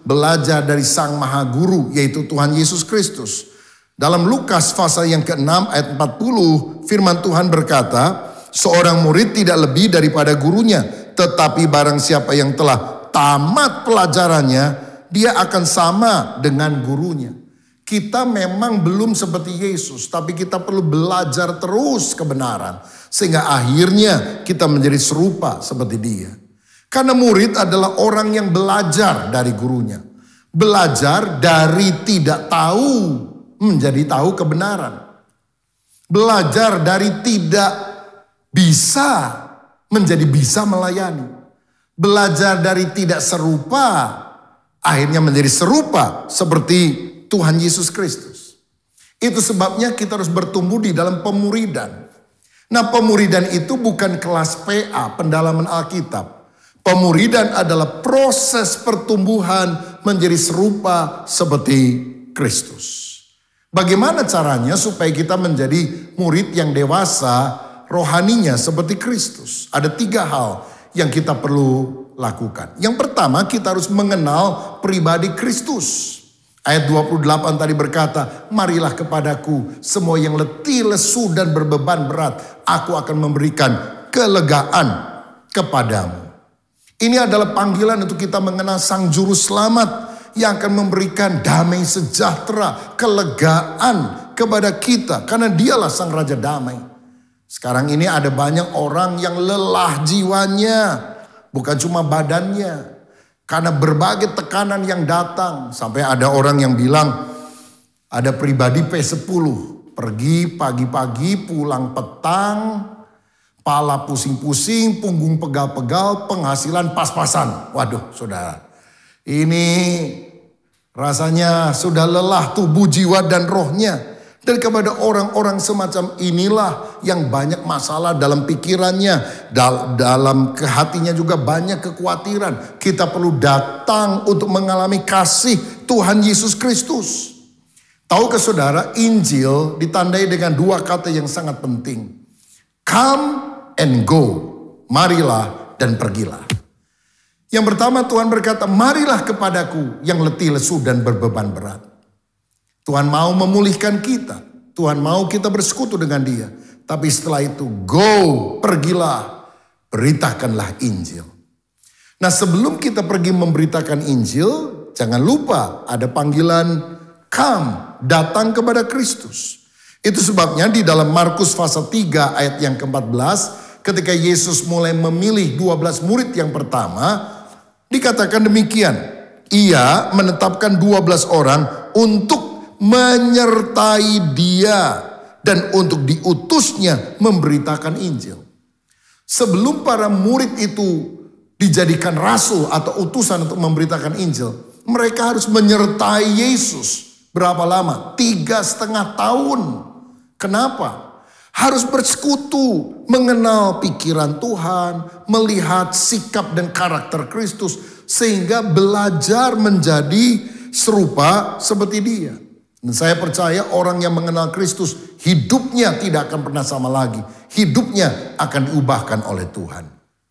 belajar dari Sang Maha Guru, yaitu Tuhan Yesus Kristus. Dalam Lukas pasal yang ke-6 ayat 40, firman Tuhan berkata, seorang murid tidak lebih daripada gurunya, tetapi barang siapa yang telah tamat pelajarannya, dia akan sama dengan gurunya. Kita memang belum seperti Yesus, tapi kita perlu belajar terus kebenaran. Sehingga akhirnya kita menjadi serupa seperti dia. Karena murid adalah orang yang belajar dari gurunya. Belajar dari tidak tahu menjadi tahu kebenaran. Belajar dari tidak bisa menjadi bisa melayani. Belajar dari tidak serupa akhirnya menjadi serupa seperti Tuhan Yesus Kristus. Itu sebabnya kita harus bertumbuh di dalam pemuridan. Nah, pemuridan itu bukan kelas PA, pendalaman Alkitab. Pemuridan adalah proses pertumbuhan menjadi serupa seperti Kristus. Bagaimana caranya supaya kita menjadi murid yang dewasa rohaninya seperti Kristus? Ada 3 hal yang kita perlu lakukan. Yang pertama, kita harus mengenal pribadi Kristus. Ayat 28 tadi berkata, marilah kepadaku semua yang letih, lesu dan berbeban berat. Aku akan memberikan kelegaan kepadamu. Ini adalah panggilan untuk kita mengenal Sang Juru Selamat yang akan memberikan damai sejahtera, kelegaan kepada kita. Karena dialah Sang Raja Damai. Sekarang ini ada banyak orang yang lelah jiwanya, bukan cuma badannya. Karena berbagai tekanan yang datang. Sampai ada orang yang bilang, ada pribadi P10. Pergi pagi-pagi, pulang petang, pala pusing-pusing, punggung pegal-pegal, penghasilan pas-pasan. Waduh saudara, ini rasanya sudah lelah tubuh, jiwa dan rohnya. Dan kepada orang-orang semacam inilah yang banyak masalah dalam pikirannya. Dalam hatinya juga banyak kekhawatiran. Kita perlu datang untuk mengalami kasih Tuhan Yesus Kristus. Tahukah saudara, Injil ditandai dengan 2 kata yang sangat penting. Come and go. Marilah dan pergilah. Yang pertama Tuhan berkata, marilah kepadaku yang letih, lesu dan berbeban berat. Tuhan mau memulihkan kita. Tuhan mau kita bersekutu dengan dia. Tapi setelah itu, go, pergilah, beritakanlah Injil. Nah, sebelum kita pergi memberitakan Injil, jangan lupa ada panggilan come, datang kepada Kristus. Itu sebabnya di dalam Markus pasal 3 ayat yang ke-14, ketika Yesus mulai memilih 12 murid yang pertama, dikatakan demikian. Ia menetapkan 12 orang untuk menyertai dia dan untuk diutusnya memberitakan Injil. Sebelum para murid itu dijadikan rasul atau utusan untuk memberitakan Injil, mereka harus menyertai Yesus. Berapa lama? 3,5 tahun. Kenapa? Harus bersekutu, mengenal pikiran Tuhan, melihat sikap dan karakter Kristus, sehingga belajar menjadi serupa seperti dia. Dan saya percaya orang yang mengenal Kristus, hidupnya tidak akan pernah sama lagi. Hidupnya akan diubahkan oleh Tuhan.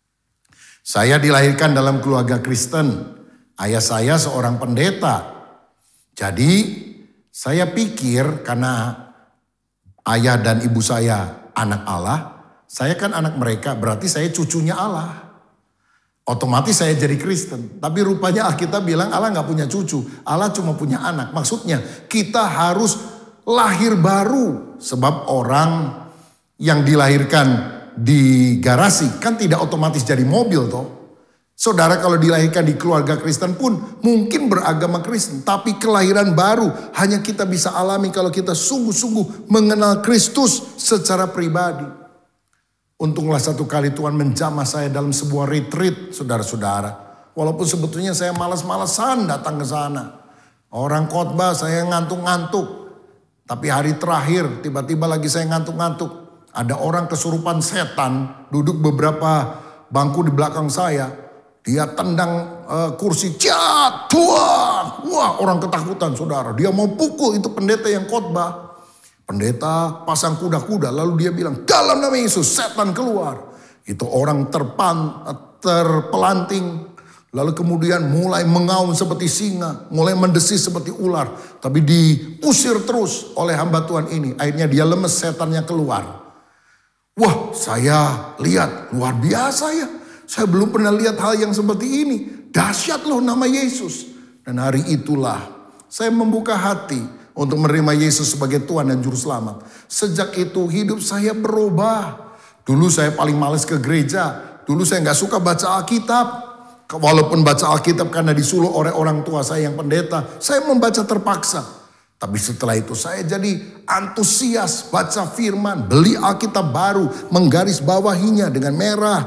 Saya dilahirkan dalam keluarga Kristen. Ayah saya seorang pendeta. Jadi saya pikir karena ayah dan ibu saya anak Allah, saya kan anak mereka, berarti saya cucunya Allah. Otomatis saya jadi Kristen. Tapi rupanya Alkitab bilang Allah gak punya cucu. Allah cuma punya anak. Maksudnya kita harus lahir baru. Sebab orang yang dilahirkan di garasi kan tidak otomatis jadi mobil toh. Saudara kalau dilahirkan di keluarga Kristen pun mungkin beragama Kristen. Tapi kelahiran baru hanya kita bisa alami kalau kita sungguh-sungguh mengenal Kristus secara pribadi. Untunglah satu kali Tuhan menjamah saya dalam sebuah retreat, saudara-saudara. Walaupun sebetulnya saya malas-malasan datang ke sana. Orang khotbah saya ngantuk-ngantuk. Tapi hari terakhir tiba-tiba lagi saya ngantuk-ngantuk. Ada orang kesurupan setan duduk beberapa bangku di belakang saya. Dia tendang kursi, cat, buang. Wah, orang ketakutan saudara. Dia mau pukul itu pendeta yang khotbah. Pendeta pasang kuda-kuda lalu dia bilang dalam nama Yesus setan keluar. Itu orang terpelanting Lalu kemudian mulai mengaum seperti singa, mulai mendesis seperti ular. Tapi diusir terus oleh hamba Tuhan ini. Akhirnya dia lemes, setannya keluar. Wah, saya lihat luar biasa ya. Saya belum pernah lihat hal yang seperti ini. Dahsyat loh nama Yesus. Dan hari itulah saya membuka hati untuk menerima Yesus sebagai Tuhan dan Juru Selamat. Sejak itu hidup saya berubah. Dulu saya paling males ke gereja. Dulu saya gak suka baca Alkitab. Walaupun baca Alkitab karena disuruh oleh orang tua saya yang pendeta, saya membaca terpaksa. Tapi setelah itu saya jadi antusias baca firman, beli Alkitab baru, menggaris bawahinya dengan merah,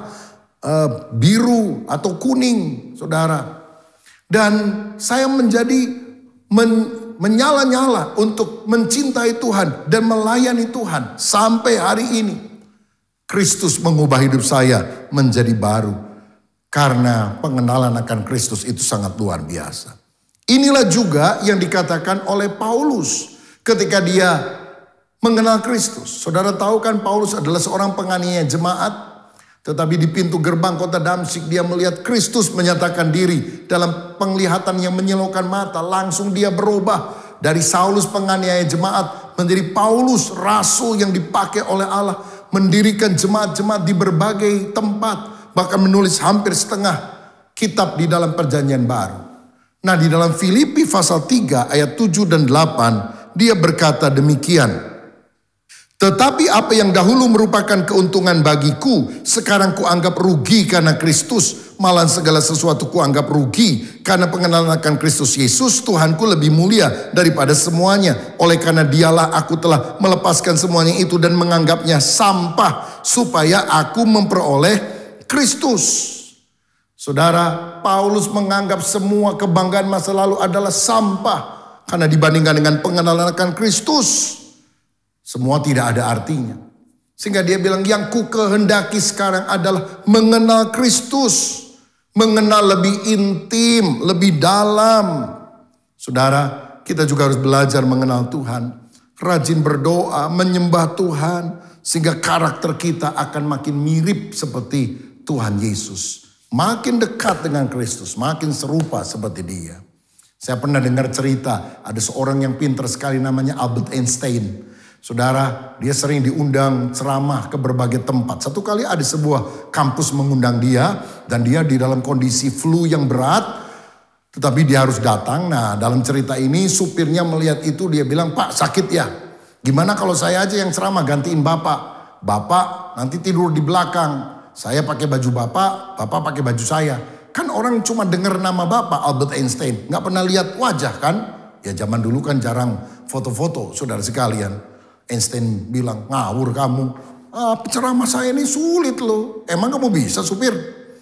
biru atau kuning, saudara. Dan saya menjadi menyala-nyala untuk mencintai Tuhan dan melayani Tuhan. Sampai hari ini Kristus mengubah hidup saya menjadi baru. Karena pengenalan akan Kristus itu sangat luar biasa. Inilah juga yang dikatakan oleh Paulus ketika dia mengenal Kristus. Saudara tahu kan Paulus adalah seorang penganiaya jemaat. Tetapi di pintu gerbang kota Damsyik dia melihat Kristus menyatakan diri dalam penglihatan yang menyilaukan mata. Langsung dia berubah dari Saulus penganiaya jemaat menjadi Paulus rasul yang dipakai oleh Allah. Mendirikan jemaat-jemaat di berbagai tempat. Bahkan menulis hampir setengah kitab di dalam perjanjian baru. Nah, di dalam Filipi pasal 3 ayat 7 dan 8 dia berkata demikian. Tetapi apa yang dahulu merupakan keuntungan bagiku, sekarang kuanggap rugi karena Kristus. Malah segala sesuatu kuanggap rugi karena pengenalan akan Kristus Yesus Tuhanku lebih mulia daripada semuanya. Oleh karena dialah aku telah melepaskan semuanya itu dan menganggapnya sampah supaya aku memperoleh Kristus. Saudara, Paulus menganggap semua kebanggaan masa lalu adalah sampah. Karena dibandingkan dengan pengenalan akan Kristus, semua tidak ada artinya. Sehingga dia bilang yang ku kehendaki sekarang adalah mengenal Kristus. Mengenal lebih intim, lebih dalam. Saudara, kita juga harus belajar mengenal Tuhan. Rajin berdoa, menyembah Tuhan. Sehingga karakter kita akan makin mirip seperti Tuhan Yesus. Makin dekat dengan Kristus, makin serupa seperti dia. Saya pernah dengar cerita, ada seorang yang pintar sekali namanya Albert Einstein. Saudara, dia sering diundang ceramah ke berbagai tempat. Satu kali ada sebuah kampus mengundang dia, dan dia di dalam kondisi flu yang berat, tetapi dia harus datang. Nah, dalam cerita ini supirnya melihat itu, dia bilang, "Pak, sakit ya? Gimana kalau saya aja yang ceramah gantiin Bapak? Bapak nanti tidur di belakang. Saya pakai baju Bapak, Bapak pakai baju saya." Kan orang cuma dengar nama Bapak Albert Einstein, nggak pernah lihat wajah kan? Ya zaman dulu kan jarang foto-foto, saudara sekalian. Einstein bilang, "Ngawur kamu. Ceramah saya ini sulit loh. Emang kamu bisa supir?"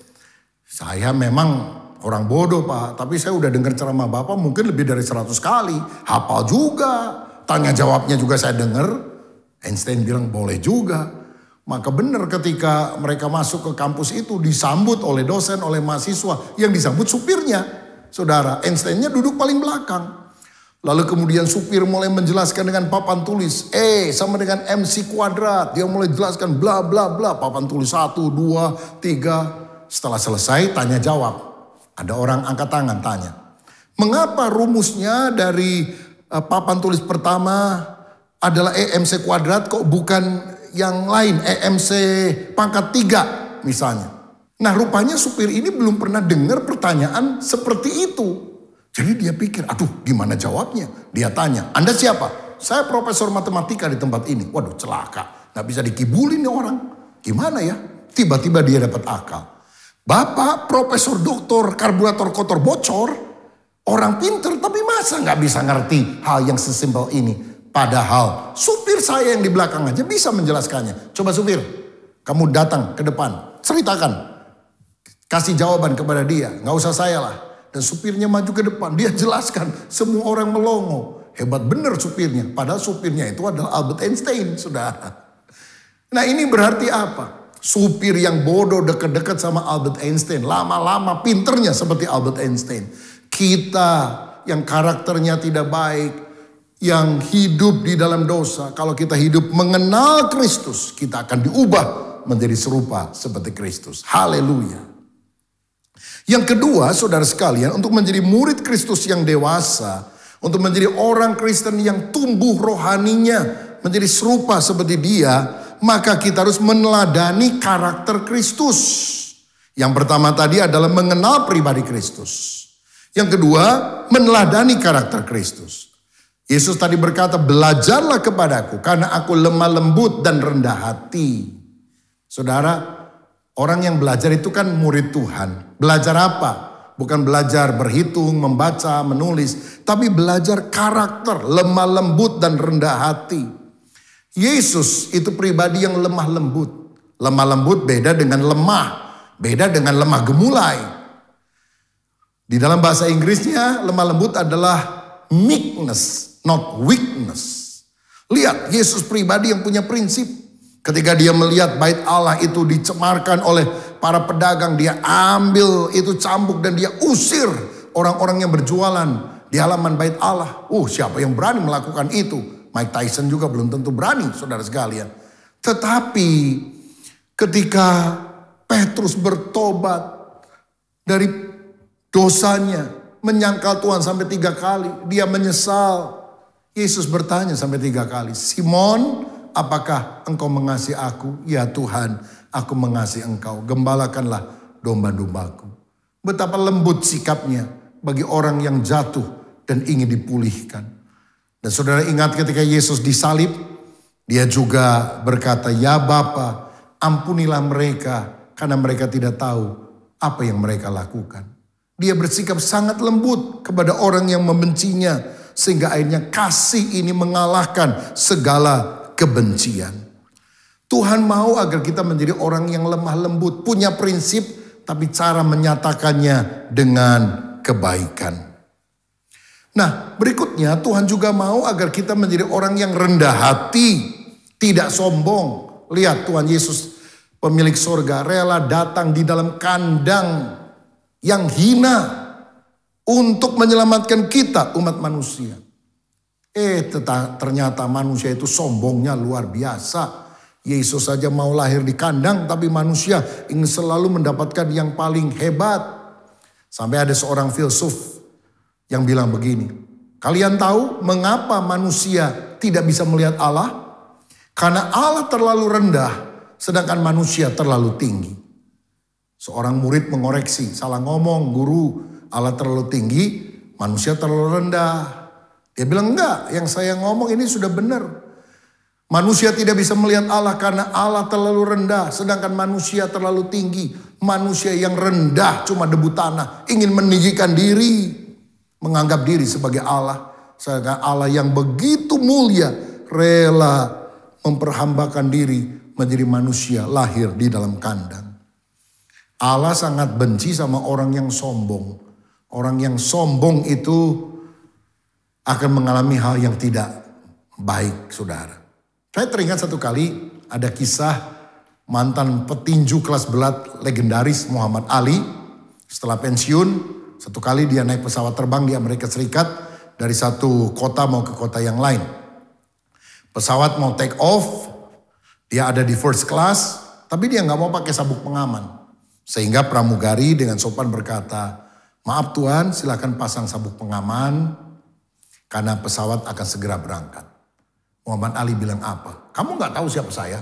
"Saya memang orang bodoh Pak, tapi saya udah dengar ceramah Bapak mungkin lebih dari 100 kali. Hafal juga. Tanya jawabnya juga saya dengar." Einstein bilang, "Boleh juga." Maka benar ketika mereka masuk ke kampus itu disambut oleh dosen, oleh mahasiswa. Yang disambut supirnya. Saudara, Einstein-nya duduk paling belakang. Lalu kemudian supir mulai menjelaskan dengan papan tulis. Sama dengan MC kuadrat. Dia mulai jelaskan bla bla bla. Papan tulis 1, 2, 3. Setelah selesai tanya jawab. Ada orang angkat tangan tanya. Mengapa rumusnya dari papan tulis pertama adalah EMC kuadrat kok bukan yang lain, EMC pangkat 3 misalnya. Nah rupanya supir ini belum pernah dengar pertanyaan seperti itu. Jadi dia pikir, aduh gimana jawabnya? Dia tanya, "Anda siapa?" "Saya profesor matematika di tempat ini." Waduh celaka, gak bisa dikibulin nih orang. Gimana ya? Tiba-tiba dia dapat akal. "Bapak profesor doktor karburator kotor bocor. Orang pinter tapi masa gak bisa ngerti hal yang sesimpel ini? Padahal supir saya yang di belakang aja bisa menjelaskannya. Coba supir, kamu datang ke depan, ceritakan. Kasih jawaban kepada dia, gak usah saya lah." Dan supirnya maju ke depan, dia jelaskan. Semua orang melongo. Hebat bener supirnya. Padahal supirnya itu adalah Albert Einstein, saudara. Nah ini berarti apa? Supir yang bodoh dekat-dekat sama Albert Einstein. Lama-lama pinternya seperti Albert Einstein. Kita yang karakternya tidak baik, yang hidup di dalam dosa, kalau kita hidup mengenal Kristus, kita akan diubah menjadi serupa seperti Kristus. Haleluya. Yang kedua, saudara sekalian, untuk menjadi murid Kristus yang dewasa, untuk menjadi orang Kristen yang tumbuh rohaninya, menjadi serupa seperti Dia, maka kita harus meneladani karakter Kristus. Yang pertama tadi adalah mengenal pribadi Kristus. Yang kedua, meneladani karakter Kristus. Yesus tadi berkata, belajarlah kepadaku karena aku lemah lembut dan rendah hati. Saudara, orang yang belajar itu kan murid Tuhan. Belajar apa? Bukan belajar berhitung, membaca, menulis. Tapi belajar karakter, lemah lembut dan rendah hati. Yesus itu pribadi yang lemah lembut. Lemah lembut beda dengan lemah. Beda dengan lemah gemulai. Di dalam bahasa Inggrisnya lemah lembut adalah meekness, not weakness. Lihat, Yesus pribadi yang punya prinsip. Ketika dia melihat bait Allah itu dicemarkan oleh para pedagang, dia ambil itu cambuk dan dia usir orang-orang yang berjualan di halaman bait Allah. Siapa yang berani melakukan itu? Mike Tyson juga belum tentu berani, saudara sekalian. Tetapi ketika Petrus bertobat dari dosanya, menyangkal Tuhan sampai 3 kali, dia menyesal. Yesus bertanya sampai 3 kali, Simon, apakah engkau mengasihi aku? Ya Tuhan, aku mengasihi engkau. Gembalakanlah domba-dombaku. Betapa lembut sikapnya bagi orang yang jatuh dan ingin dipulihkan. Dan saudara ingat ketika Yesus disalib, dia juga berkata, ya Bapa, ampunilah mereka karena mereka tidak tahu apa yang mereka lakukan. Dia bersikap sangat lembut kepada orang yang membencinya, sehingga akhirnya kasih ini mengalahkan segala kebencian. Tuhan mau agar kita menjadi orang yang lemah lembut, punya prinsip, tapi cara menyatakannya dengan kebaikan. Nah, berikutnya Tuhan juga mau agar kita menjadi orang yang rendah hati, tidak sombong. Lihat, Tuhan Yesus pemilik sorga rela datang di dalam kandang yang hina untuk menyelamatkan kita, umat manusia. Ternyata manusia itu sombongnya luar biasa. Yesus saja mau lahir di kandang, tapi manusia ingin selalu mendapatkan yang paling hebat. Sampai ada seorang filsuf yang bilang begini, kalian tahu mengapa manusia tidak bisa melihat Allah? Karena Allah terlalu rendah, sedangkan manusia terlalu tinggi. Seorang murid mengoreksi, salah ngomong, guru, Allah terlalu tinggi, manusia terlalu rendah. Dia bilang enggak, yang saya ngomong ini sudah benar. Manusia tidak bisa melihat Allah karena Allah terlalu rendah, sedangkan manusia terlalu tinggi. Manusia yang rendah cuma debu tanah, ingin meninggikan diri, menganggap diri sebagai Allah. Sedangkan Allah yang begitu mulia, rela memperhambakan diri menjadi manusia, lahir di dalam kandang. Allah sangat benci sama orang yang sombong. Orang yang sombong itu akan mengalami hal yang tidak baik, saudara. Saya teringat satu kali ada kisah mantan petinju kelas berat legendaris Muhammad Ali. Setelah pensiun, satu kali dia naik pesawat terbang di Amerika Serikat dari satu kota mau ke kota yang lain. Pesawat mau take off, dia ada di first class, tapi dia nggak mau pakai sabuk pengaman. Sehingga pramugari dengan sopan berkata, maaf Tuan, silakan pasang sabuk pengaman karena pesawat akan segera berangkat. Muhammad Ali bilang apa? Kamu nggak tahu siapa saya?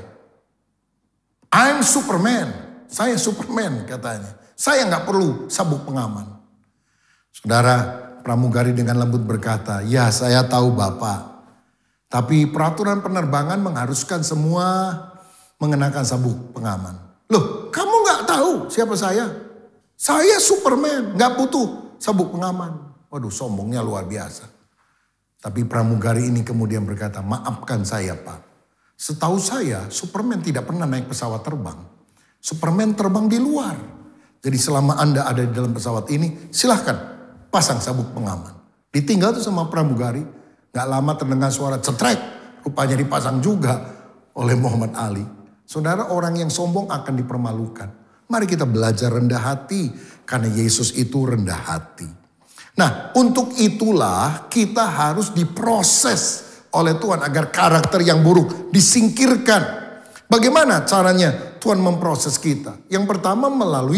I'm Superman. Saya Superman katanya. Saya nggak perlu sabuk pengaman. Saudara, pramugari dengan lembut berkata, ya saya tahu Bapak. Tapi peraturan penerbangan mengharuskan semua mengenakan sabuk pengaman. Loh, kamu nggak tahu siapa saya? Saya Superman, nggak butuh sabuk pengaman. Waduh, sombongnya luar biasa. Tapi pramugari ini kemudian berkata, maafkan saya Pak. Setahu saya Superman tidak pernah naik pesawat terbang. Superman terbang di luar. Jadi selama Anda ada di dalam pesawat ini, silahkan pasang sabuk pengaman. Ditinggal tuh sama pramugari. Gak lama terdengar suara cetrek. Rupanya dipasang juga oleh Muhammad Ali. Saudara, orang yang sombong akan dipermalukan. Mari kita belajar rendah hati. Karena Yesus itu rendah hati. Nah, untuk itulah kita harus diproses oleh Tuhan agar karakter yang buruk disingkirkan. Bagaimana caranya Tuhan memproses kita? Yang pertama melalui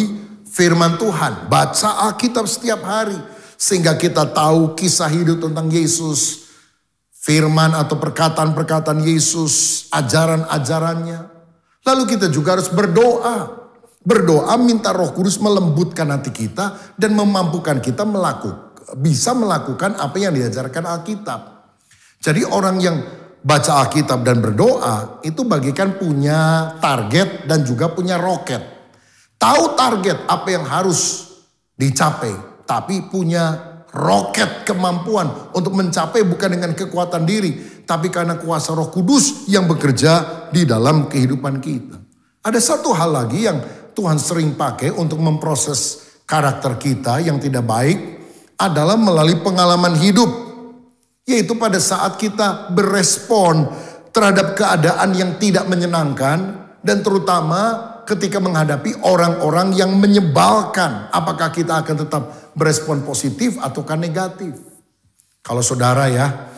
firman Tuhan. Baca Alkitab setiap hari. Sehingga kita tahu kisah hidup tentang Yesus. Firman atau perkataan-perkataan Yesus. Ajaran-ajarannya. Lalu kita juga harus berdoa. Berdoa minta Roh Kudus melembutkan hati kita. Dan memampukan kita bisa melakukan apa yang diajarkan Alkitab. Jadi orang yang baca Alkitab dan berdoa itu bagikan punya target dan juga punya roket. Tahu target apa yang harus dicapai, tapi punya roket kemampuan untuk mencapai bukan dengan kekuatan diri, tapi karena kuasa Roh Kudus yang bekerja di dalam kehidupan kita. Ada satu hal lagi yang Tuhan sering pakai untuk memproses karakter kita yang tidak baik adalah melalui pengalaman hidup. Yaitu pada saat kita berespon terhadap keadaan yang tidak menyenangkan. Dan terutama ketika menghadapi orang-orang yang menyebalkan. Apakah kita akan tetap berespon positif ataukah negatif. Kalau saudara ya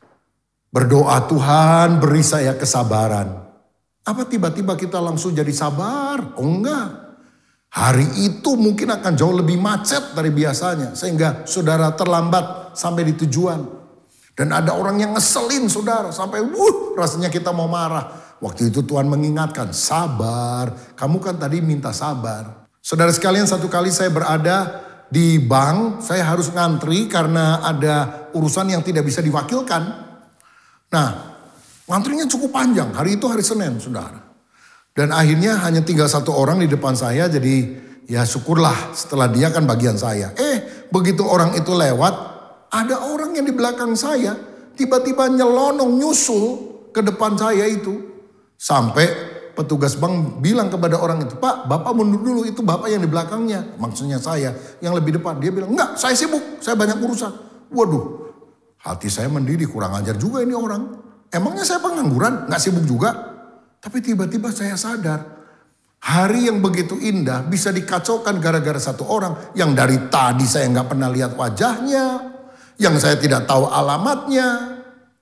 berdoa, Tuhan beri saya kesabaran. Apa tiba-tiba kita langsung jadi sabar? Oh enggak. Hari itu mungkin akan jauh lebih macet dari biasanya. Sehingga saudara terlambat sampai di tujuan. Dan ada orang yang ngeselin saudara sampai rasanya kita mau marah. Waktu itu Tuhan mengingatkan, sabar. Kamu kan tadi minta sabar. Saudara sekalian, satu kali saya berada di bank. Saya harus ngantri karena ada urusan yang tidak bisa diwakilkan. Nah, ngantrinya cukup panjang. Hari itu hari Senin saudara. Dan akhirnya hanya tinggal satu orang di depan saya. Jadi ya syukurlah setelah dia kan bagian saya. Begitu orang itu lewat. Ada orang yang di belakang saya tiba-tiba nyelonong nyusul ke depan saya itu. Sampai petugas bank bilang kepada orang itu, Pak, Bapak mundur dulu, itu Bapak yang di belakangnya. Maksudnya saya yang lebih depan. Dia bilang, enggak, saya sibuk, saya banyak urusan. Waduh, hati saya mendidih, kurang ajar juga ini orang. Emangnya saya pengangguran, enggak sibuk juga. Tapi tiba-tiba saya sadar, hari yang begitu indah bisa dikacaukan gara-gara satu orang yang dari tadi saya enggak pernah lihat wajahnya. Yang saya tidak tahu alamatnya.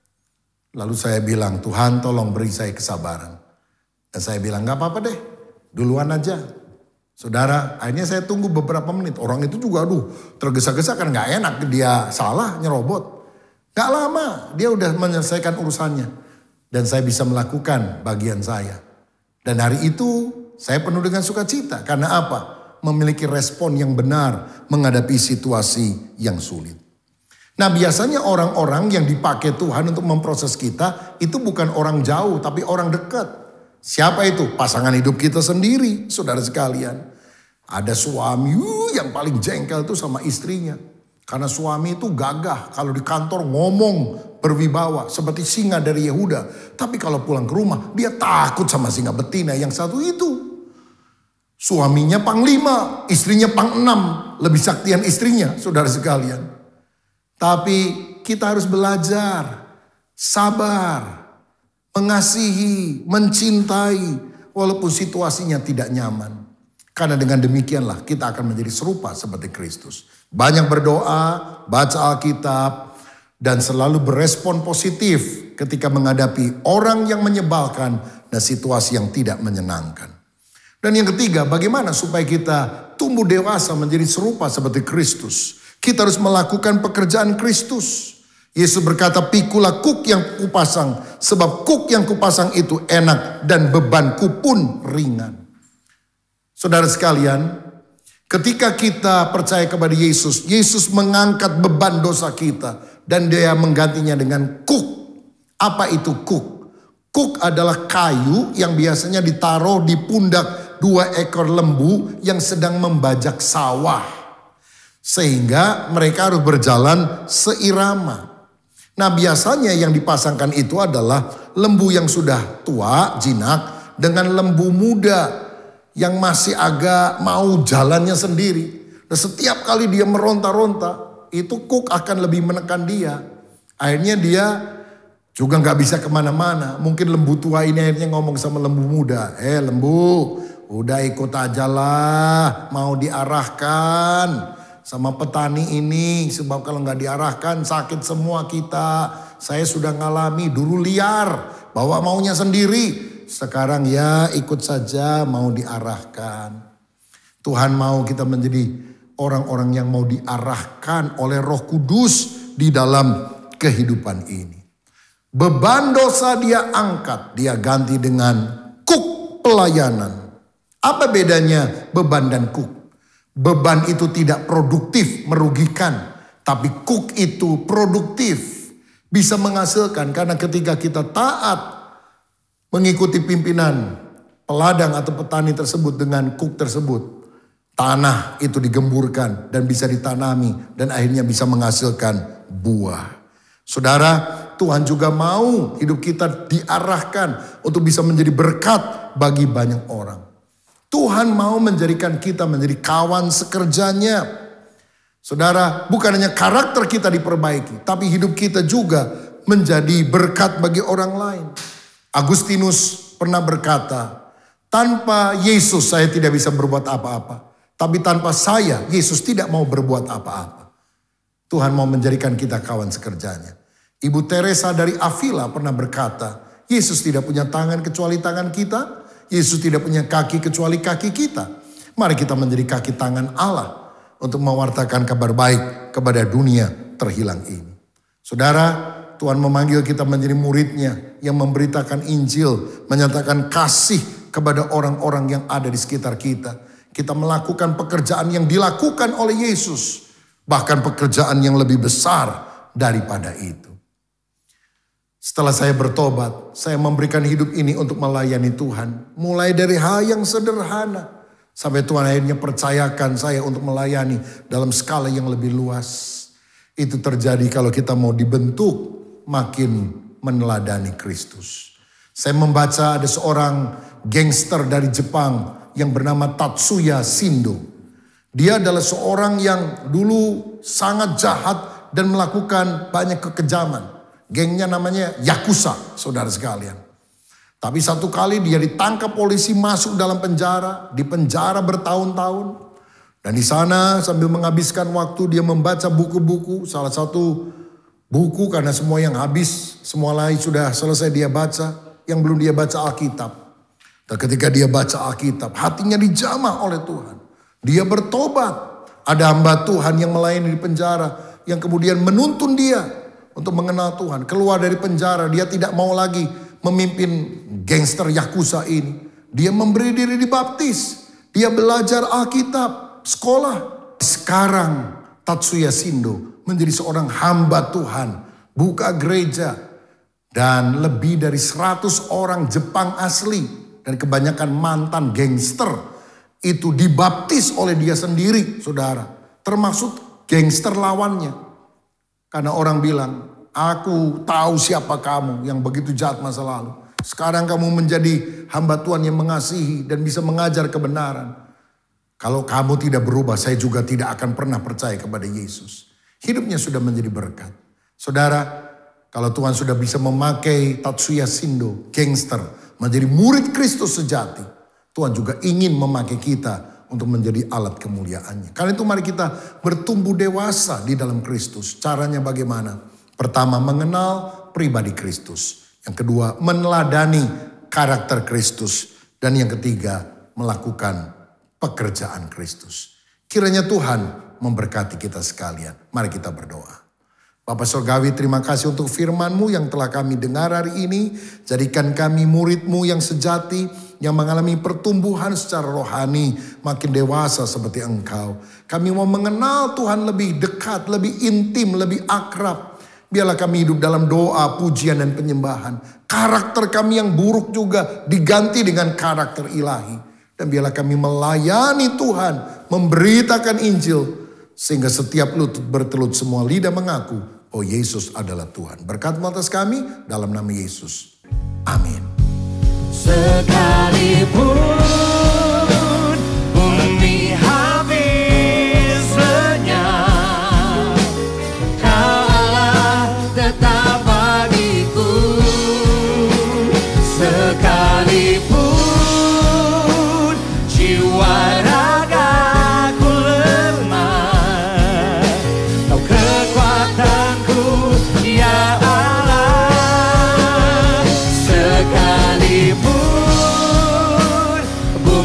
Lalu saya bilang, Tuhan tolong beri saya kesabaran. Dan saya bilang, gak apa-apa deh, duluan aja. Saudara, akhirnya saya tunggu beberapa menit. Orang itu juga tergesa-gesa kan gak enak. Dia salah nyerobot. Gak lama, dia udah menyelesaikan urusannya. Dan saya bisa melakukan bagian saya. Dan hari itu saya penuh dengan sukacita. Karena apa? Memiliki respon yang benar menghadapi situasi yang sulit. Nah biasanya orang-orang yang dipakai Tuhan untuk memproses kita itu bukan orang jauh tapi orang dekat. Siapa itu? Pasangan hidup kita sendiri, saudara sekalian. Ada suami yang paling jengkel itu sama istrinya. Karena suami itu gagah, kalau di kantor ngomong berwibawa seperti singa dari Yehuda. Tapi kalau pulang ke rumah dia takut sama singa betina yang satu itu. Suaminya panglima, istrinya pang-6, lebih saktian istrinya, saudara sekalian. Tapi kita harus belajar, sabar, mengasihi, mencintai walaupun situasinya tidak nyaman. Karena dengan demikianlah kita akan menjadi serupa seperti Kristus. Banyak berdoa, baca Alkitab, dan selalu berespon positif ketika menghadapi orang yang menyebalkan dan situasi yang tidak menyenangkan. Dan yang ketiga, bagaimana supaya kita tumbuh dewasa menjadi serupa seperti Kristus. Kita harus melakukan pekerjaan Kristus. Yesus berkata, pikulah kuk yang kupasang. Sebab kuk yang kupasang itu enak dan bebanku pun ringan. Saudara sekalian, ketika kita percaya kepada Yesus, Yesus mengangkat beban dosa kita. Dan dia menggantinya dengan kuk. Apa itu kuk? Kuk adalah kayu yang biasanya ditaruh di pundak 2 ekor lembu yang sedang membajak sawah. Sehingga mereka harus berjalan seirama. Nah biasanya yang dipasangkan itu adalah lembu yang sudah tua, jinak, dengan lembu muda yang masih agak mau jalannya sendiri. Dan setiap kali dia meronta-ronta, itu kuk akan lebih menekan dia. Akhirnya dia juga gak bisa kemana-mana. Mungkin lembu tua ini akhirnya ngomong sama lembu muda. Lembu, udah ikut aja lah, mau diarahkan sama petani ini, sebab kalau nggak diarahkan sakit semua kita. Saya sudah ngalami dulu liar, bawa maunya sendiri. Sekarang ya ikut saja, mau diarahkan. Tuhan mau kita menjadi orang-orang yang mau diarahkan oleh Roh Kudus di dalam kehidupan ini. Beban dosa dia angkat, dia ganti dengan kuk pelayanan. Apa bedanya beban dan kuk? Beban itu tidak produktif, merugikan. Tapi kuk itu produktif, bisa menghasilkan. Karena ketika kita taat mengikuti pimpinan peladang atau petani tersebut dengan kuk tersebut, tanah itu digemburkan dan bisa ditanami dan akhirnya bisa menghasilkan buah. Saudara, Tuhan juga mau hidup kita diarahkan untuk bisa menjadi berkat bagi banyak orang. Tuhan mau menjadikan kita menjadi kawan sekerjanya. Saudara, bukan hanya karakter kita diperbaiki, tapi hidup kita juga menjadi berkat bagi orang lain. Agustinus pernah berkata, tanpa Yesus saya tidak bisa berbuat apa-apa. Tapi tanpa saya, Yesus tidak mau berbuat apa-apa. Tuhan mau menjadikan kita kawan sekerjanya. Ibu Teresa dari Avila pernah berkata, Yesus tidak punya tangan kecuali tangan kita. Yesus tidak punya kaki kecuali kaki kita. Mari kita menjadi kaki tangan Allah untuk mewartakan kabar baik kepada dunia terhilang ini. Saudara, Tuhan memanggil kita menjadi muridnya yang memberitakan Injil, menyatakan kasih kepada orang-orang yang ada di sekitar kita. Kita melakukan pekerjaan yang dilakukan oleh Yesus, bahkan pekerjaan yang lebih besar daripada itu. Setelah saya bertobat, saya memberikan hidup ini untuk melayani Tuhan. Mulai dari hal yang sederhana, sampai Tuhan akhirnya percayakan saya untuk melayani dalam skala yang lebih luas. Itu terjadi kalau kita mau dibentuk makin meneladani Kristus. Saya membaca ada seorang gangster dari Jepang yang bernama Tatsuya Shindo. Dia adalah seorang yang dulu sangat jahat dan melakukan banyak kekejaman. Gengnya namanya Yakuza, saudara sekalian. Tapi satu kali dia ditangkap polisi, masuk dalam penjara, di penjara bertahun-tahun. Dan di sana sambil menghabiskan waktu dia membaca buku-buku. Salah satu buku karena semua yang habis, semua lain sudah selesai dia baca. Yang belum dia baca Alkitab. Dan ketika dia baca Alkitab, hatinya dijamah oleh Tuhan. Dia bertobat. Ada hamba Tuhan yang melayani di penjara, yang kemudian menuntun dia untuk mengenal Tuhan. Keluar dari penjara, dia tidak mau lagi memimpin gangster Yakuza ini. Dia memberi diri dibaptis. Dia belajar Alkitab, sekolah. Sekarang Tatsuya Shindo menjadi seorang hamba Tuhan, buka gereja. Dan lebih dari 100 orang Jepang asli dan kebanyakan mantan gangster itu dibaptis oleh dia sendiri, saudara. Termasuk gangster lawannya. Karena orang bilang, aku tahu siapa kamu yang begitu jahat masa lalu. Sekarang kamu menjadi hamba Tuhan yang mengasihi dan bisa mengajar kebenaran. Kalau kamu tidak berubah, saya juga tidak akan pernah percaya kepada Yesus. Hidupnya sudah menjadi berkat. Saudara, kalau Tuhan sudah bisa memakai Tatsuya Shindo, gangster, menjadi murid Kristus sejati, Tuhan juga ingin memakai kita untuk menjadi alat kemuliaannya. Karena itu mari kita bertumbuh dewasa di dalam Kristus. Caranya bagaimana? Pertama, mengenal pribadi Kristus. Yang kedua, meneladani karakter Kristus. Dan yang ketiga, melakukan pekerjaan Kristus. Kiranya Tuhan memberkati kita sekalian. Mari kita berdoa. Bapa Surgawi, terima kasih untuk firman-Mu yang telah kami dengar hari ini. Jadikan kami murid-Mu yang sejati, yang mengalami pertumbuhan secara rohani, makin dewasa seperti Engkau. Kami mau mengenal Tuhan lebih dekat, lebih intim, lebih akrab. Biarlah kami hidup dalam doa, pujian, dan penyembahan. Karakter kami yang buruk juga diganti dengan karakter ilahi. Dan biarlah kami melayani Tuhan, memberitakan Injil, sehingga setiap lutut bertelut, semua lidah mengaku, oh Yesus adalah Tuhan. Berkat atas kami dalam nama Yesus. Amin. Sekalipun bumi habis lenyap, Kau Allah tetap bagiku. Sekalipun jiwa ragaku lemah, Kau kekuatanku, ya Allah. Sekalipun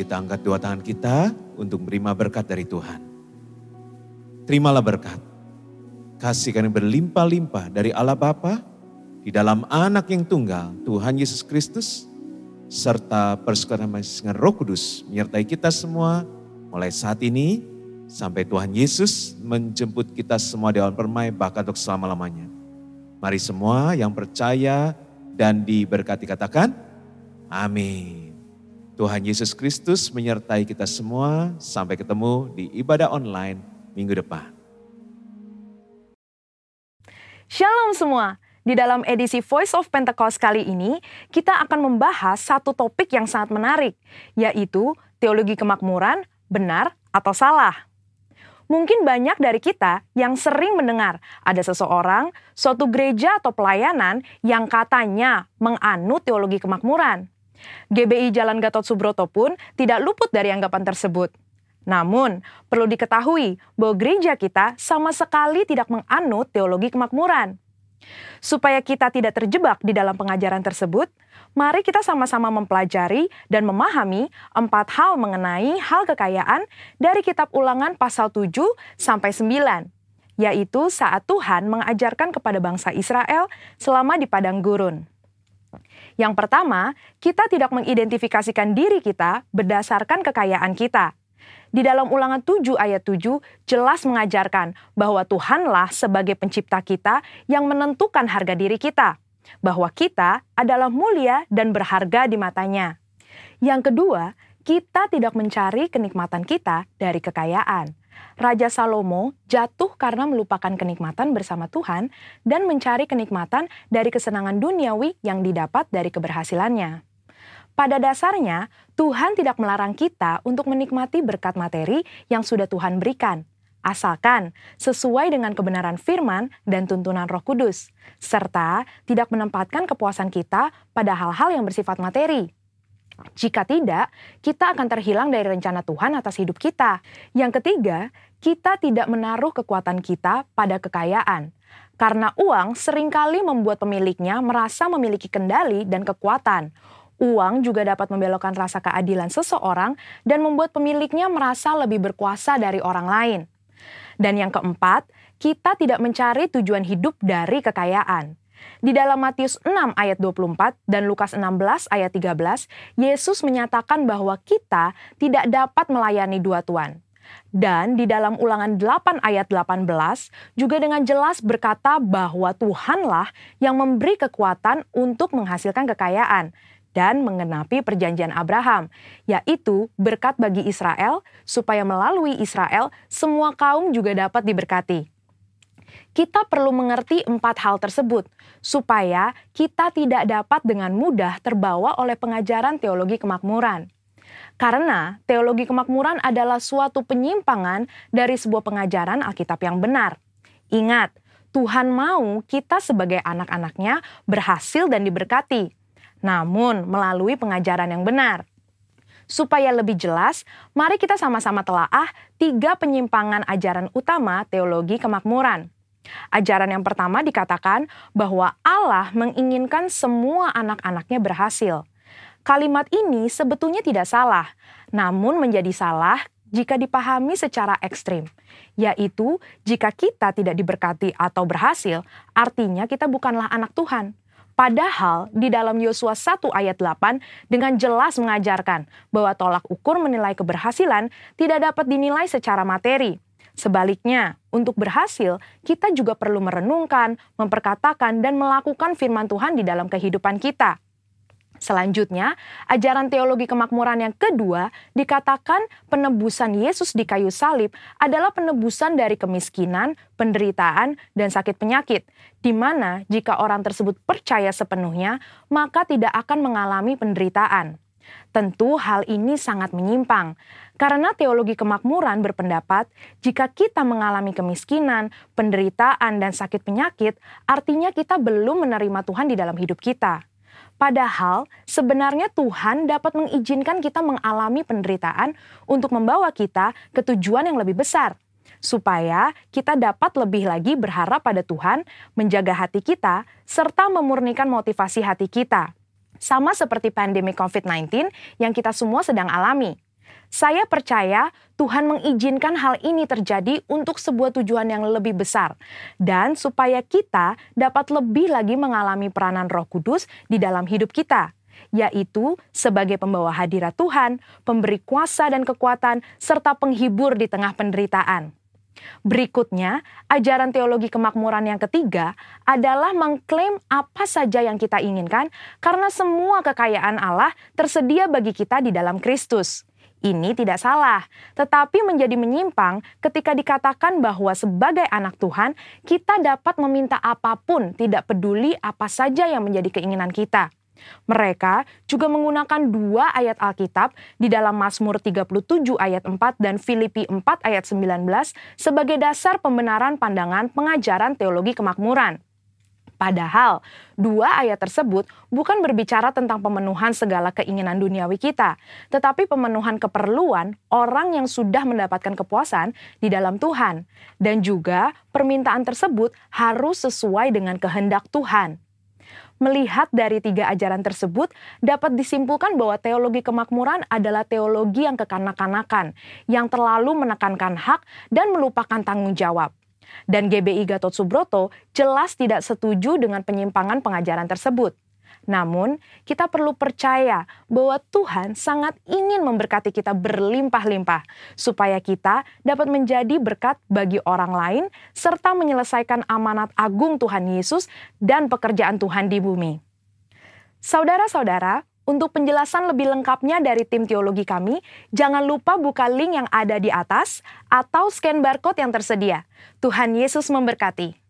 kita angkat dua tangan kita untuk menerima berkat dari Tuhan. Terimalah berkat. Kasih yang berlimpah-limpah dari Allah Bapa, di dalam Anak yang tunggal, Tuhan Yesus Kristus, serta persekutuan dengan Roh Kudus menyertai kita semua mulai saat ini sampai Tuhan Yesus menjemput kita semua di awan permai bahkan untuk selama-lamanya. Mari semua yang percaya dan diberkati katakan, amin. Tuhan Yesus Kristus menyertai kita semua. Sampai ketemu di ibadah online minggu depan. Shalom semua. Di dalam edisi Voice of Pentecost kali ini, kita akan membahas satu topik yang sangat menarik, yaitu teologi kemakmuran, benar atau salah. Mungkin banyak dari kita yang sering mendengar ada seseorang, suatu gereja atau pelayanan yang katanya menganut teologi kemakmuran. GBI Jalan Gatot Subroto pun tidak luput dari anggapan tersebut. Namun, perlu diketahui bahwa gereja kita sama sekali tidak menganut teologi kemakmuran. Supaya kita tidak terjebak di dalam pengajaran tersebut, mari kita sama-sama mempelajari dan memahami 4 hal mengenai hal kekayaan dari kitab Ulangan pasal 7 sampai 9, yaitu saat Tuhan mengajarkan kepada bangsa Israel selama di padang gurun. Yang pertama, kita tidak mengidentifikasikan diri kita berdasarkan kekayaan kita. Di dalam Ulangan 7 ayat 7 jelas mengajarkan bahwa Tuhanlah sebagai pencipta kita yang menentukan harga diri kita. Bahwa kita adalah mulia dan berharga di matanya. Yang kedua, kita tidak mencari kenikmatan kita dari kekayaan. Raja Salomo jatuh karena melupakan kenikmatan bersama Tuhan dan mencari kenikmatan dari kesenangan duniawi yang didapat dari keberhasilannya. Pada dasarnya, Tuhan tidak melarang kita untuk menikmati berkat materi yang sudah Tuhan berikan, asalkan sesuai dengan kebenaran firman dan tuntunan Roh Kudus, serta tidak menempatkan kepuasan kita pada hal-hal yang bersifat materi. Jika tidak, kita akan terhilang dari rencana Tuhan atas hidup kita. Yang ketiga, kita tidak menaruh kekuatan kita pada kekayaan, karena uang seringkali membuat pemiliknya merasa memiliki kendali dan kekuatan. Uang juga dapat membelokkan rasa keadilan seseorang dan membuat pemiliknya merasa lebih berkuasa dari orang lain. Dan yang keempat, kita tidak mencari tujuan hidup dari kekayaan. Di dalam Matius 6 ayat 24 dan Lukas 16 ayat 13, Yesus menyatakan bahwa kita tidak dapat melayani dua tuan. Dan di dalam Ulangan 8 ayat 18 juga dengan jelas berkata bahwa Tuhanlah yang memberi kekuatan untuk menghasilkan kekayaan dan menggenapi perjanjian Abraham, yaitu berkat bagi Israel, supaya melalui Israel semua kaum juga dapat diberkati. Kita perlu mengerti 4 hal tersebut, supaya kita tidak dapat dengan mudah terbawa oleh pengajaran teologi kemakmuran. Karena teologi kemakmuran adalah suatu penyimpangan dari sebuah pengajaran Alkitab yang benar. Ingat, Tuhan mau kita sebagai anak-anaknya berhasil dan diberkati, namun melalui pengajaran yang benar. Supaya lebih jelas, mari kita sama-sama telaah 3 penyimpangan ajaran utama teologi kemakmuran. Ajaran yang pertama dikatakan bahwa Allah menginginkan semua anak-anaknya berhasil. Kalimat ini sebetulnya tidak salah, namun menjadi salah jika dipahami secara ekstrim. Yaitu, jika kita tidak diberkati atau berhasil, artinya kita bukanlah anak Tuhan. Padahal di dalam Yosua 1 ayat 8 dengan jelas mengajarkan bahwa tolak ukur menilai keberhasilan tidak dapat dinilai secara materi. Sebaliknya, untuk berhasil, kita juga perlu merenungkan, memperkatakan, dan melakukan firman Tuhan di dalam kehidupan kita. Selanjutnya, ajaran teologi kemakmuran yang kedua dikatakan penebusan Yesus di kayu salib adalah penebusan dari kemiskinan, penderitaan, dan sakit penyakit, di mana jika orang tersebut percaya sepenuhnya, maka tidak akan mengalami penderitaan. Tentu hal ini sangat menyimpang, karena teologi kemakmuran berpendapat jika kita mengalami kemiskinan, penderitaan, dan sakit penyakit, artinya kita belum menerima Tuhan di dalam hidup kita. Padahal sebenarnya Tuhan dapat mengizinkan kita mengalami penderitaan untuk membawa kita ke tujuan yang lebih besar, supaya kita dapat lebih lagi berharap pada Tuhan, menjaga hati kita, serta memurnikan motivasi hati kita. Sama seperti pandemi COVID-19 yang kita semua sedang alami. Saya percaya Tuhan mengizinkan hal ini terjadi untuk sebuah tujuan yang lebih besar, dan supaya kita dapat lebih lagi mengalami peranan Roh Kudus di dalam hidup kita, yaitu sebagai pembawa hadirat Tuhan, pemberi kuasa dan kekuatan, serta penghibur di tengah penderitaan. Berikutnya, ajaran teologi kemakmuran yang ketiga adalah mengklaim apa saja yang kita inginkan karena semua kekayaan Allah tersedia bagi kita di dalam Kristus. Ini tidak salah, tetapi menjadi menyimpang ketika dikatakan bahwa sebagai anak Tuhan, kita dapat meminta apapun, tidak peduli apa saja yang menjadi keinginan kita. Mereka juga menggunakan 2 ayat Alkitab di dalam Mazmur 37 ayat 4 dan Filipi 4 ayat 19 sebagai dasar pembenaran pandangan pengajaran teologi kemakmuran. Padahal, 2 ayat tersebut bukan berbicara tentang pemenuhan segala keinginan duniawi kita, tetapi pemenuhan keperluan orang yang sudah mendapatkan kepuasan di dalam Tuhan. Dan juga permintaan tersebut harus sesuai dengan kehendak Tuhan. Melihat dari 3 ajaran tersebut, dapat disimpulkan bahwa teologi kemakmuran adalah teologi yang kekanak-kanakan, yang terlalu menekankan hak dan melupakan tanggung jawab. Dan GBI Gatot Subroto jelas tidak setuju dengan penyimpangan pengajaran tersebut. Namun, kita perlu percaya bahwa Tuhan sangat ingin memberkati kita berlimpah-limpah, supaya kita dapat menjadi berkat bagi orang lain, serta menyelesaikan amanat agung Tuhan Yesus dan pekerjaan Tuhan di bumi. Saudara-saudara, untuk penjelasan lebih lengkapnya dari tim teologi kami, jangan lupa buka link yang ada di atas atau scan barcode yang tersedia. Tuhan Yesus memberkati.